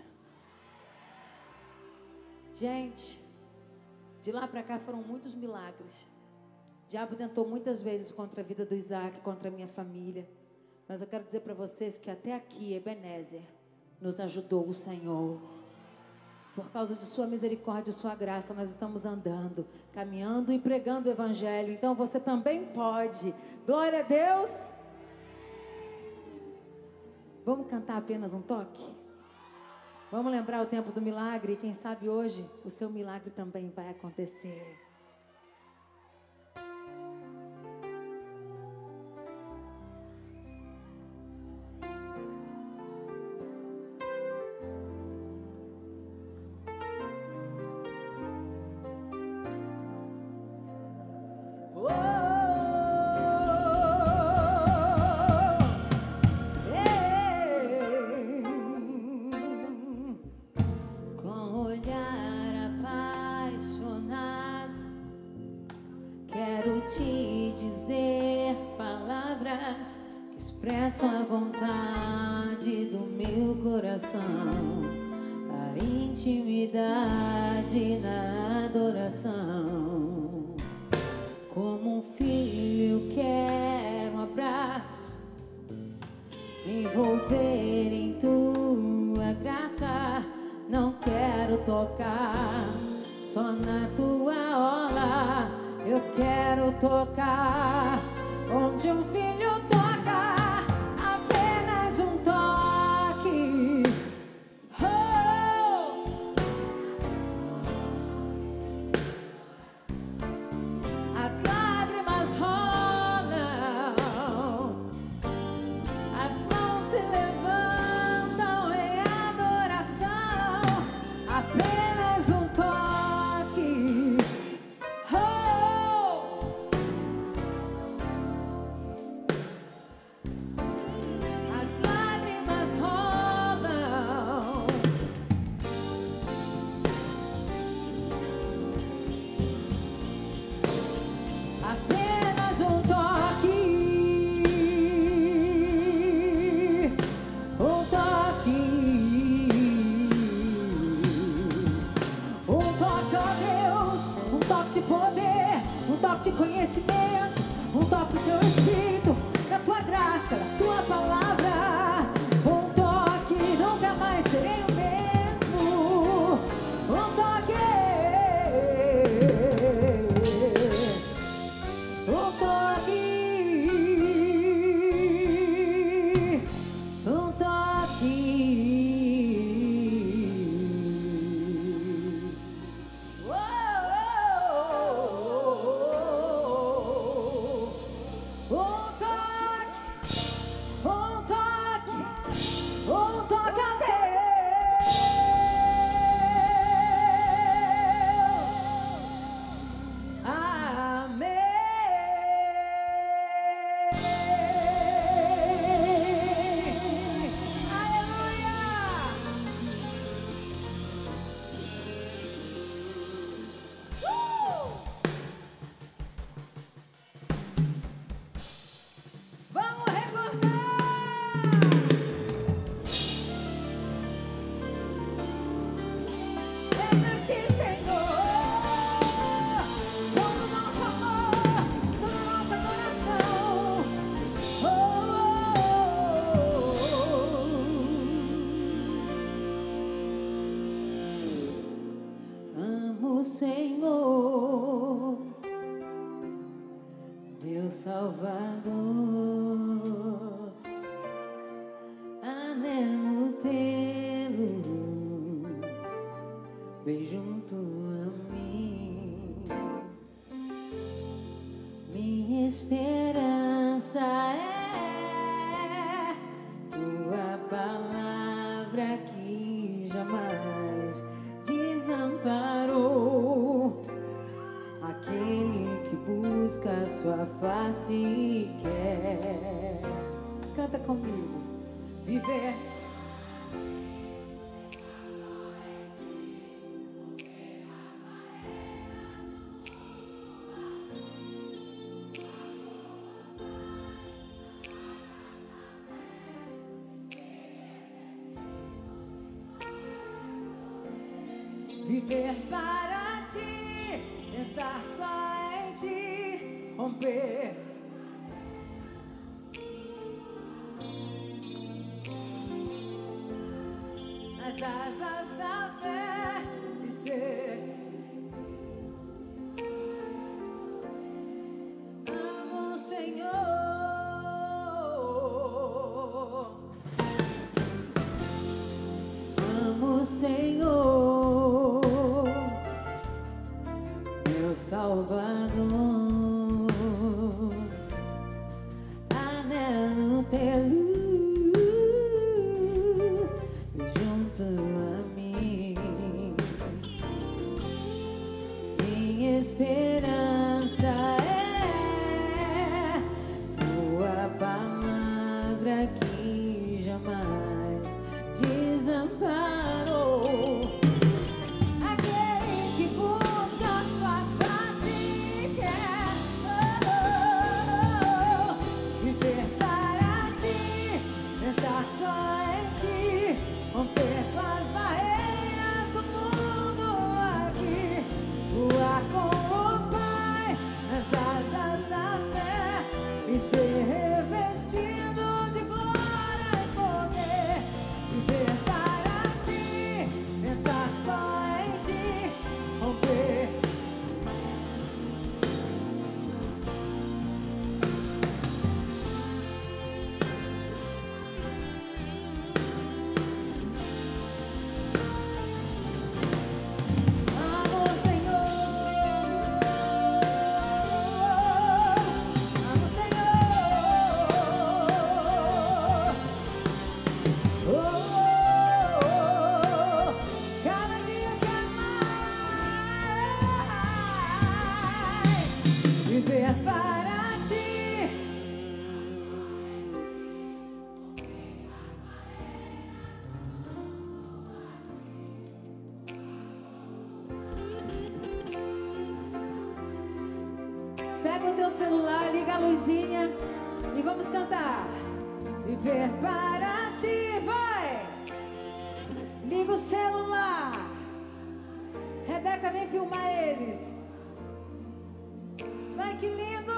Gente, de lá para cá foram muitos milagres. O diabo tentou muitas vezes contra a vida do Isaac, contra a minha família. Mas eu quero dizer para vocês que até aqui, Ebenezer, nos ajudou o Senhor. Por causa de sua misericórdia e sua graça, nós estamos andando, caminhando e pregando o Evangelho. Então você também pode. Glória a Deus. Vamos cantar Apenas um Toque? Vamos lembrar o tempo do milagre. E quem sabe hoje o seu milagre também vai acontecer. Expresso a vontade do meu coração, a intimidade na adoração. Como um filho eu quero um abraço, me envolver em tua graça. Não quero tocar só na tua orla, Eu quero tocar onde um filho toca, apenas um toque. Oh! As lágrimas rolam, as mãos se levantam em adoração, apenas um toque. Oh! As lágrimas rolam, apenas um toque, um toque, um toque, ó Deus, um toque de poder, um toque de conhecimento, um toque do teu Espírito, da tua graça, da tua palavra, um toque, nunca mais serei o mesmo, um toque, um toque, um toque. Um toque, um toque, um toque a Deus. Amém. Aleluia. Uh! Vamos recordar! Lembra-te, Senhor, todo nosso amor, todo nosso coração. Oh, amo o Senhor, Deus Salvador, anelo tê-lo bem junto a mim. Minha esperança é tua palavra que jamais desamparou aquele que busca a sua face e quer. Canta comigo. Viver. Viver para ti, pensar só em ti, romper as asas da fé e ser. Amo o Senhor, amo o Senhor, meu Salvador, anelo tê-lo junto a mim. Minha esperança é tua palavra que jamais desamparou aquele que busca a tua face e quer. Oh, oh, oh. Viver para ti, pensar só em ti, romper com as teu celular, liga a luzinha e vamos cantar. Viver para ti, vai! Liga o celular. Rebeca, vem filmar eles. Vai, que lindo!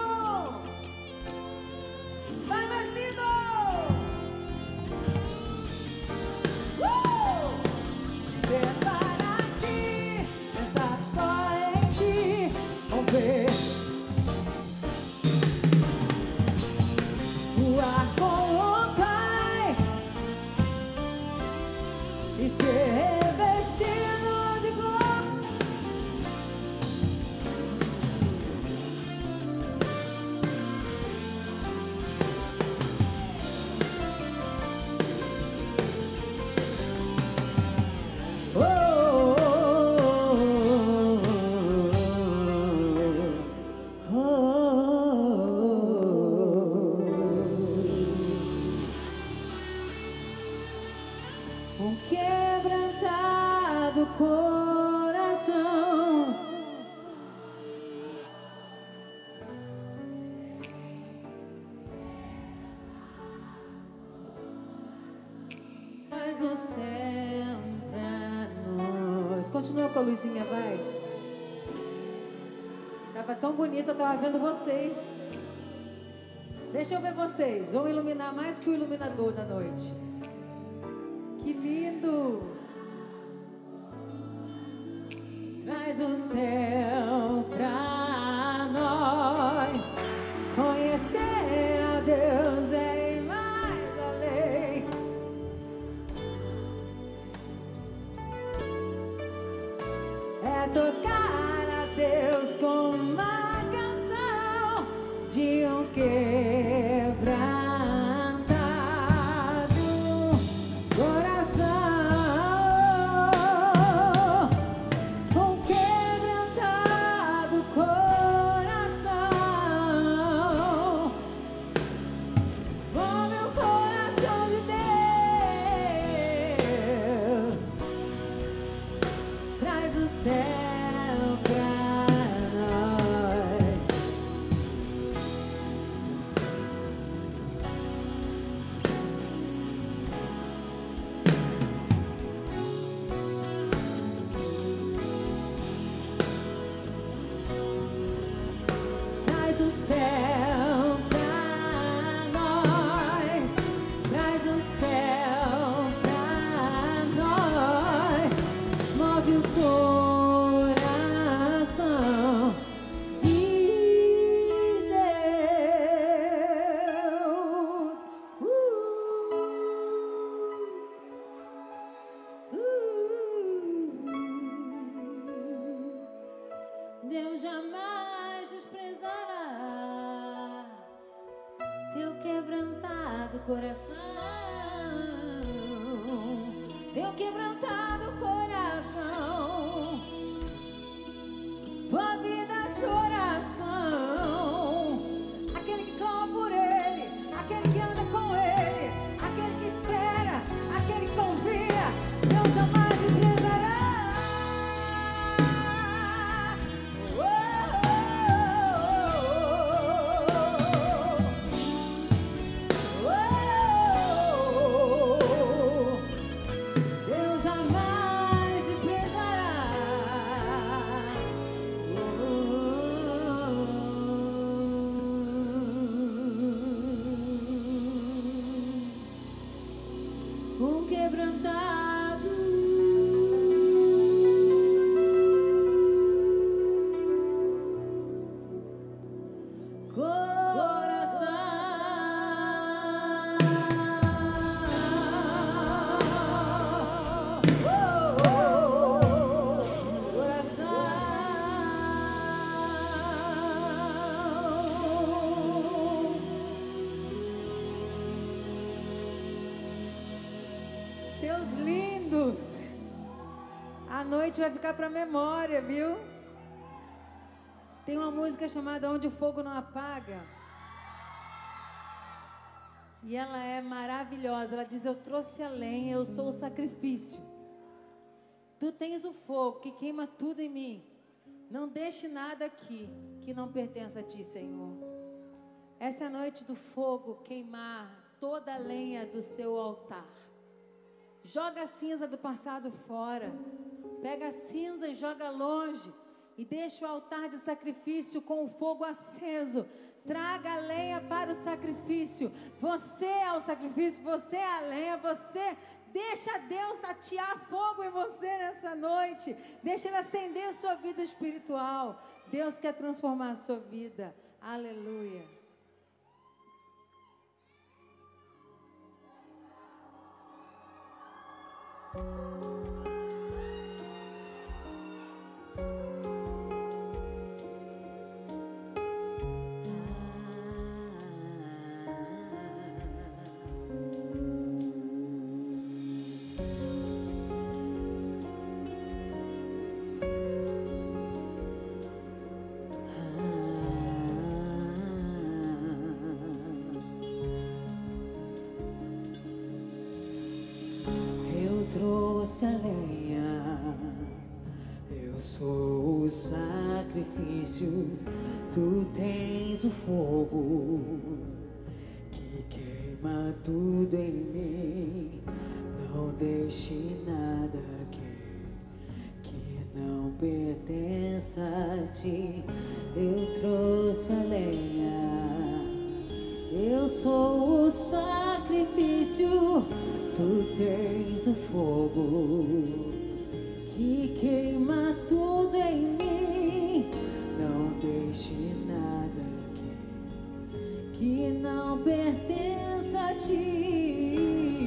Vai, mais lindo! Uh! Viver para ti, pensar só em ti, vamos ver. Voar com o Pai e ser revestido de glória. Um quebrantado coração, traz o céu pra nós. Continua com a luzinha, vai. Tava tão bonita, eu tava vendo vocês. Deixa eu ver vocês. Vão iluminar mais que o iluminador da noite. Que lindo! Traz o céu pra nós. Conhecer a Deus é ir mais além. É tocar a Deus com uma canção de um quebrado Deus jamais desprezará teu quebrantado coração, teu quebrantado coração, tua vida de oração, aquele que clama por Ele, aquele que anda com Ele, aquele que espera, aquele que confia, Deus jamais desprezará. Um quebrantado coração, oh, oh, coração. Seus lindos, a noite vai ficar para memória, viu? Tem uma música chamada Onde o Fogo Não Apaga. E ela é maravilhosa. Ela diz: eu trouxe a lenha, eu sou o sacrifício. Tu tens o fogo que queima tudo em mim. Não deixe nada aqui que não pertença a Ti, Senhor. Essa é a noite do fogo queimar toda a lenha do seu altar. Joga a cinza do passado fora. Pega a cinza e joga longe. E deixa o altar de sacrifício com o fogo aceso. Traga a lenha para o sacrifício. Você é o sacrifício, você é a lenha, você... Deixa Deus tatear fogo em você nessa noite. Deixa Ele acender a sua vida espiritual. Deus quer transformar a sua vida. Aleluia. Trouxe a lenha, eu sou o sacrifício, tu tens o fogo que queima tudo em mim. Não deixe nada que, que não pertença a ti. Eu trouxe a lenha, eu sou o sacrifício, tu tens o fogo que queima tudo em mim. Não deixe nada que, que não pertença a ti.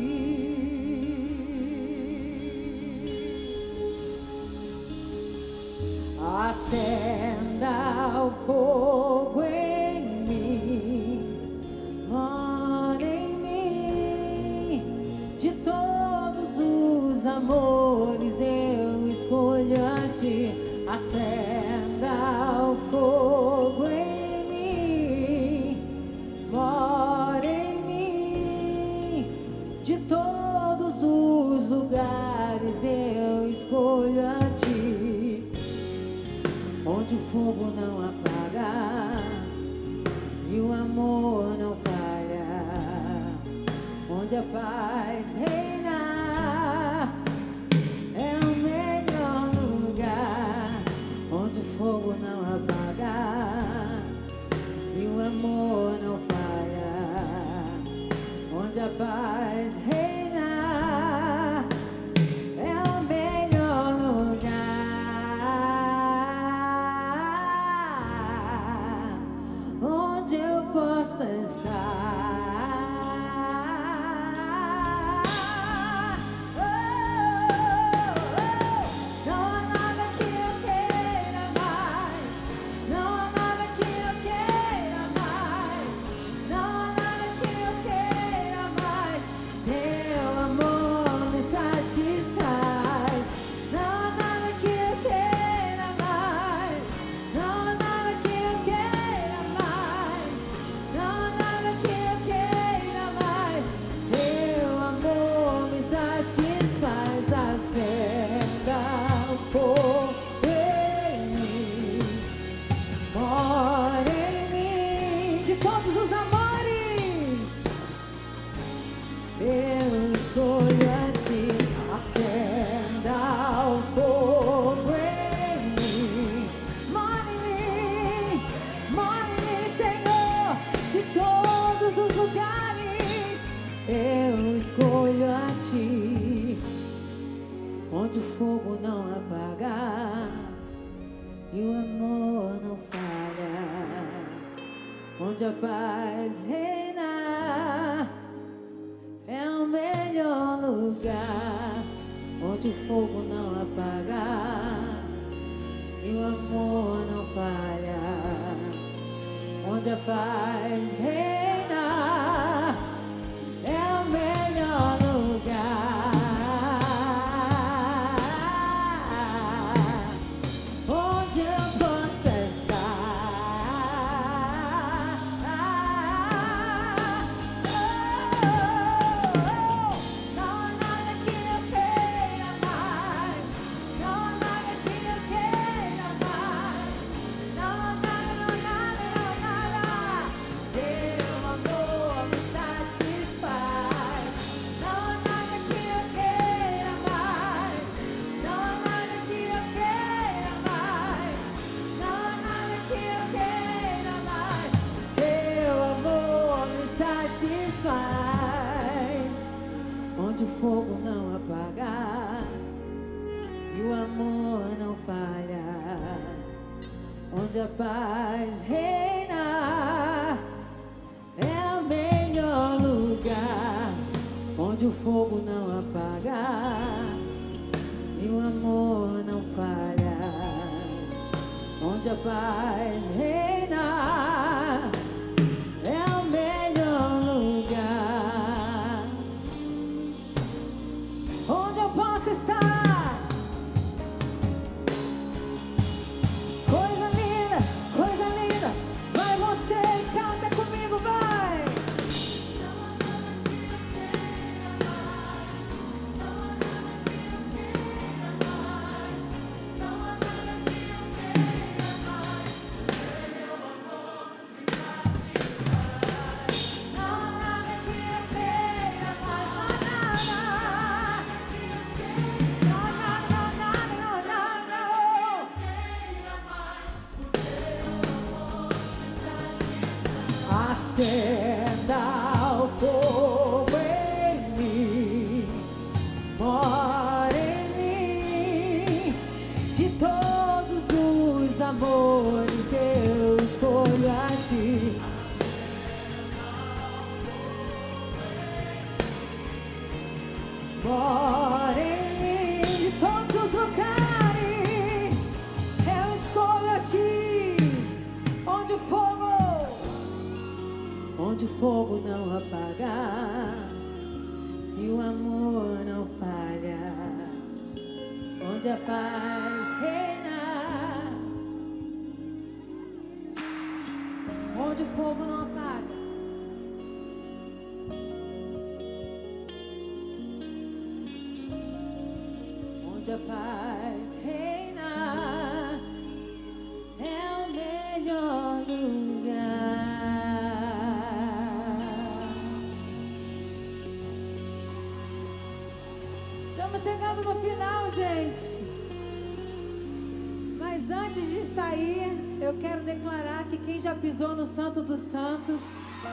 Acenda o fogo em mim, mora em mim. De todos os amores eu escolho a ti. Acenda o fogo em mim, mora em mim. De todos os lugares eu escolho a ti. Onde o fogo não apaga e o amor não falha, onde a paz reina, é o melhor lugar. Onde o fogo não apaga e o amor não falha, onde a paz reina, é o melhor lugar. Onde eu possa estar. Onde o fogo não apaga e o amor não falha, onde a paz reina, é o melhor lugar. Onde o fogo não apaga e o amor não falha, onde a paz reina, é o melhor lugar. Não há nada que eu queira mais. e o amor não falha, onde a paz reina, é o melhor lugar, onde o fogo não apaga e o amor não falha, onde a paz reina, é o melhor lugar, onde eu posso estar. Coisa linda, coisa linda, vai você e canta comigo, vai. Não há nada que eu queira mais, não há nada que eu queira mais, não há nada que eu queira mais, teu amor me satisfaz. Não há nada que eu queira mais, não há nada que eu queira, não há nada, não há nada, não há nada queira mais, teu amor me satisfaz. Acenda o fogo em mim, mora em mim, de todos os amores eu escolho a ti. Mora em mim, de todos os lugares eu escolho a ti, onde o fogo, onde o fogo não apaga e o amor não falha, onde a paz reina, onde o fogo não apaga, onde a paz reina, é o melhor lugar. Estamos chegando no final, gente. Mas antes de sair, eu quero declarar que quem já pisou no Santo dos Santos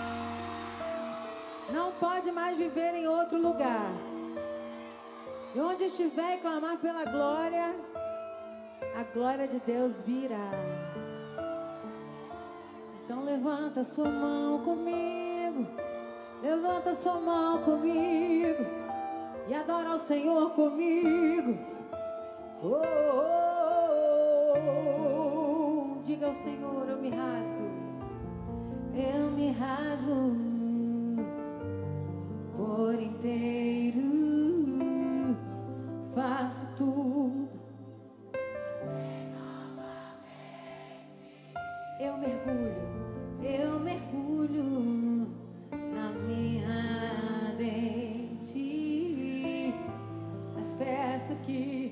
não pode mais viver em outro lugar. E onde estiver e clamar pela glória, a glória de Deus virá. Então levanta sua mão comigo, levanta sua mão comigo e adora ao Senhor comigo. Oh, oh, oh. Diga ao Senhor, eu me rasgo, eu me rasgo por inteiro, faço tudo. Eu mergulho, eu mergulho na minha dente, mas peço que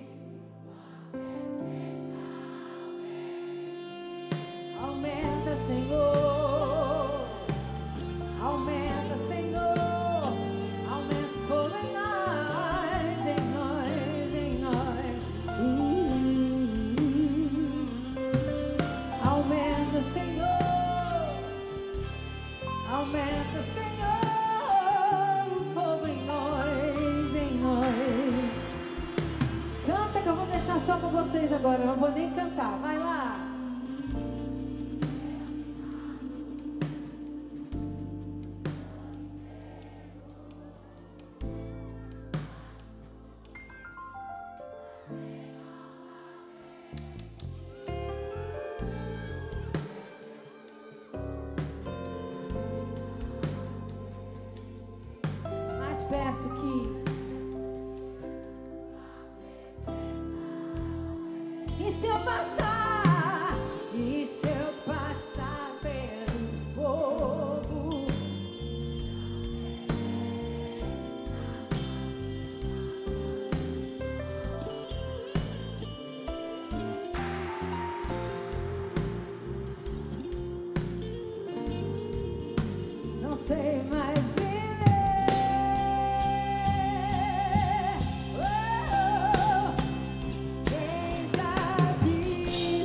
aumenta, Senhor, aumenta, Senhor, aumenta o fogo em nós, em nós, em nós. Uh, aumenta, Senhor, aumenta, Senhor, o fogo em nós, em nós. Canta que eu vou deixar só com vocês agora, eu não vou nem cantar, vai lá. Mas peço que e se eu passar, e se eu passar pelo fogo, não sei mais viver. Oh, quem já viu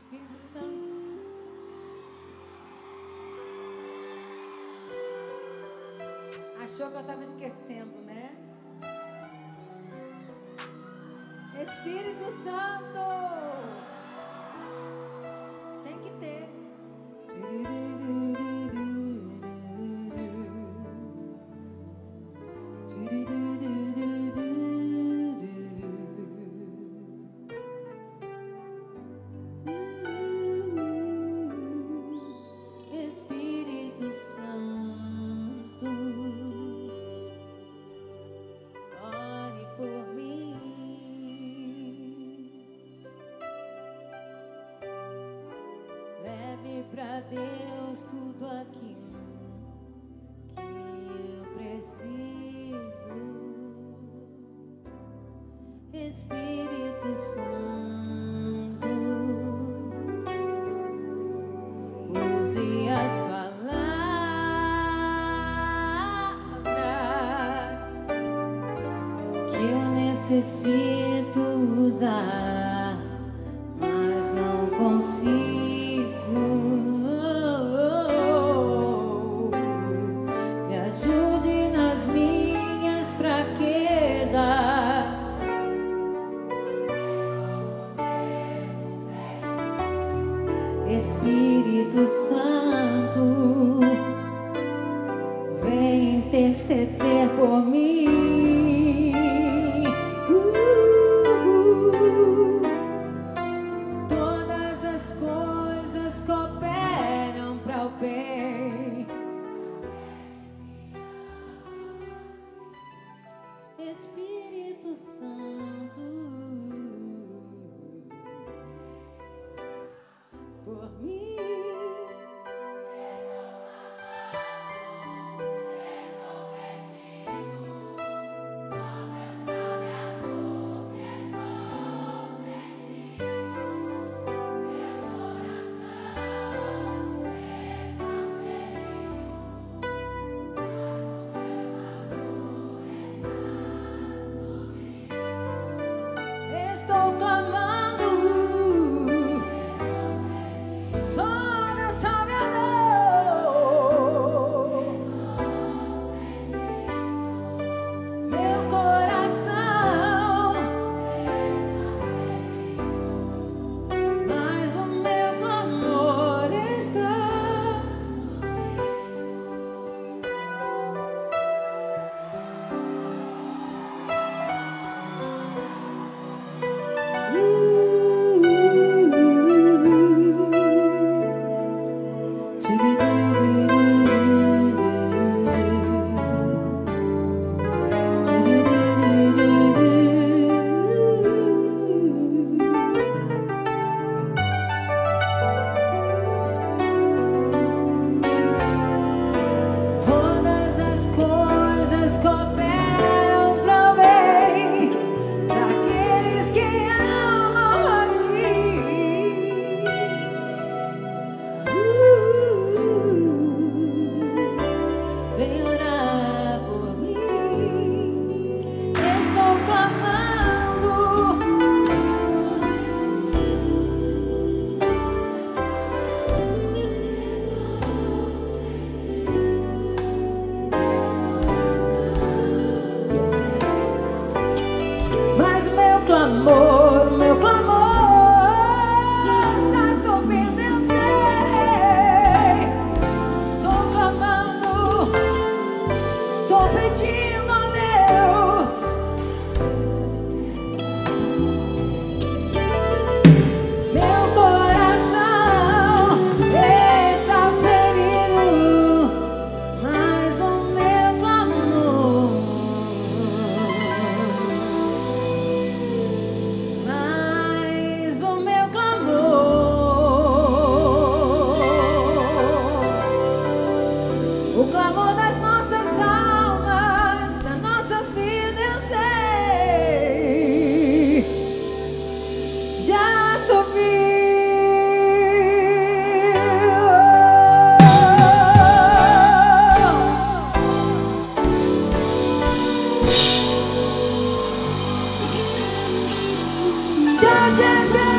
Espírito Santo. Achou que eu estava esquecendo, né? Espírito Santo. Tem que ter. Espírito Santo, ore por mim. Leve pra Deus tudo aquilo que eu preciso. Espírito Santo, use as palavras que eu necessito usar, mas não consigo. Me ajude nas minhas fraquezas. Espírito Santo, vem interceder por mim. Uh, todas as coisas cooperam para o bem. Espírito Santo, por mim. Estou clamando, só não sabe a dor. Meu coração, mas o meu clamor está. Todas as coisas cooperam para o bem daqueles que amam a Ti. Uh, vem orar por mim. Estou clamando, mas o meu clamor, o meu clamor está subindo, eu sei. Estou clamando, estou pedindo a Deus. Meu coração está ferido, mas o meu clamor, mas o meu clamor, o clamor das nossas almas, da nossa vida, eu sei, já subiu. Já chegou.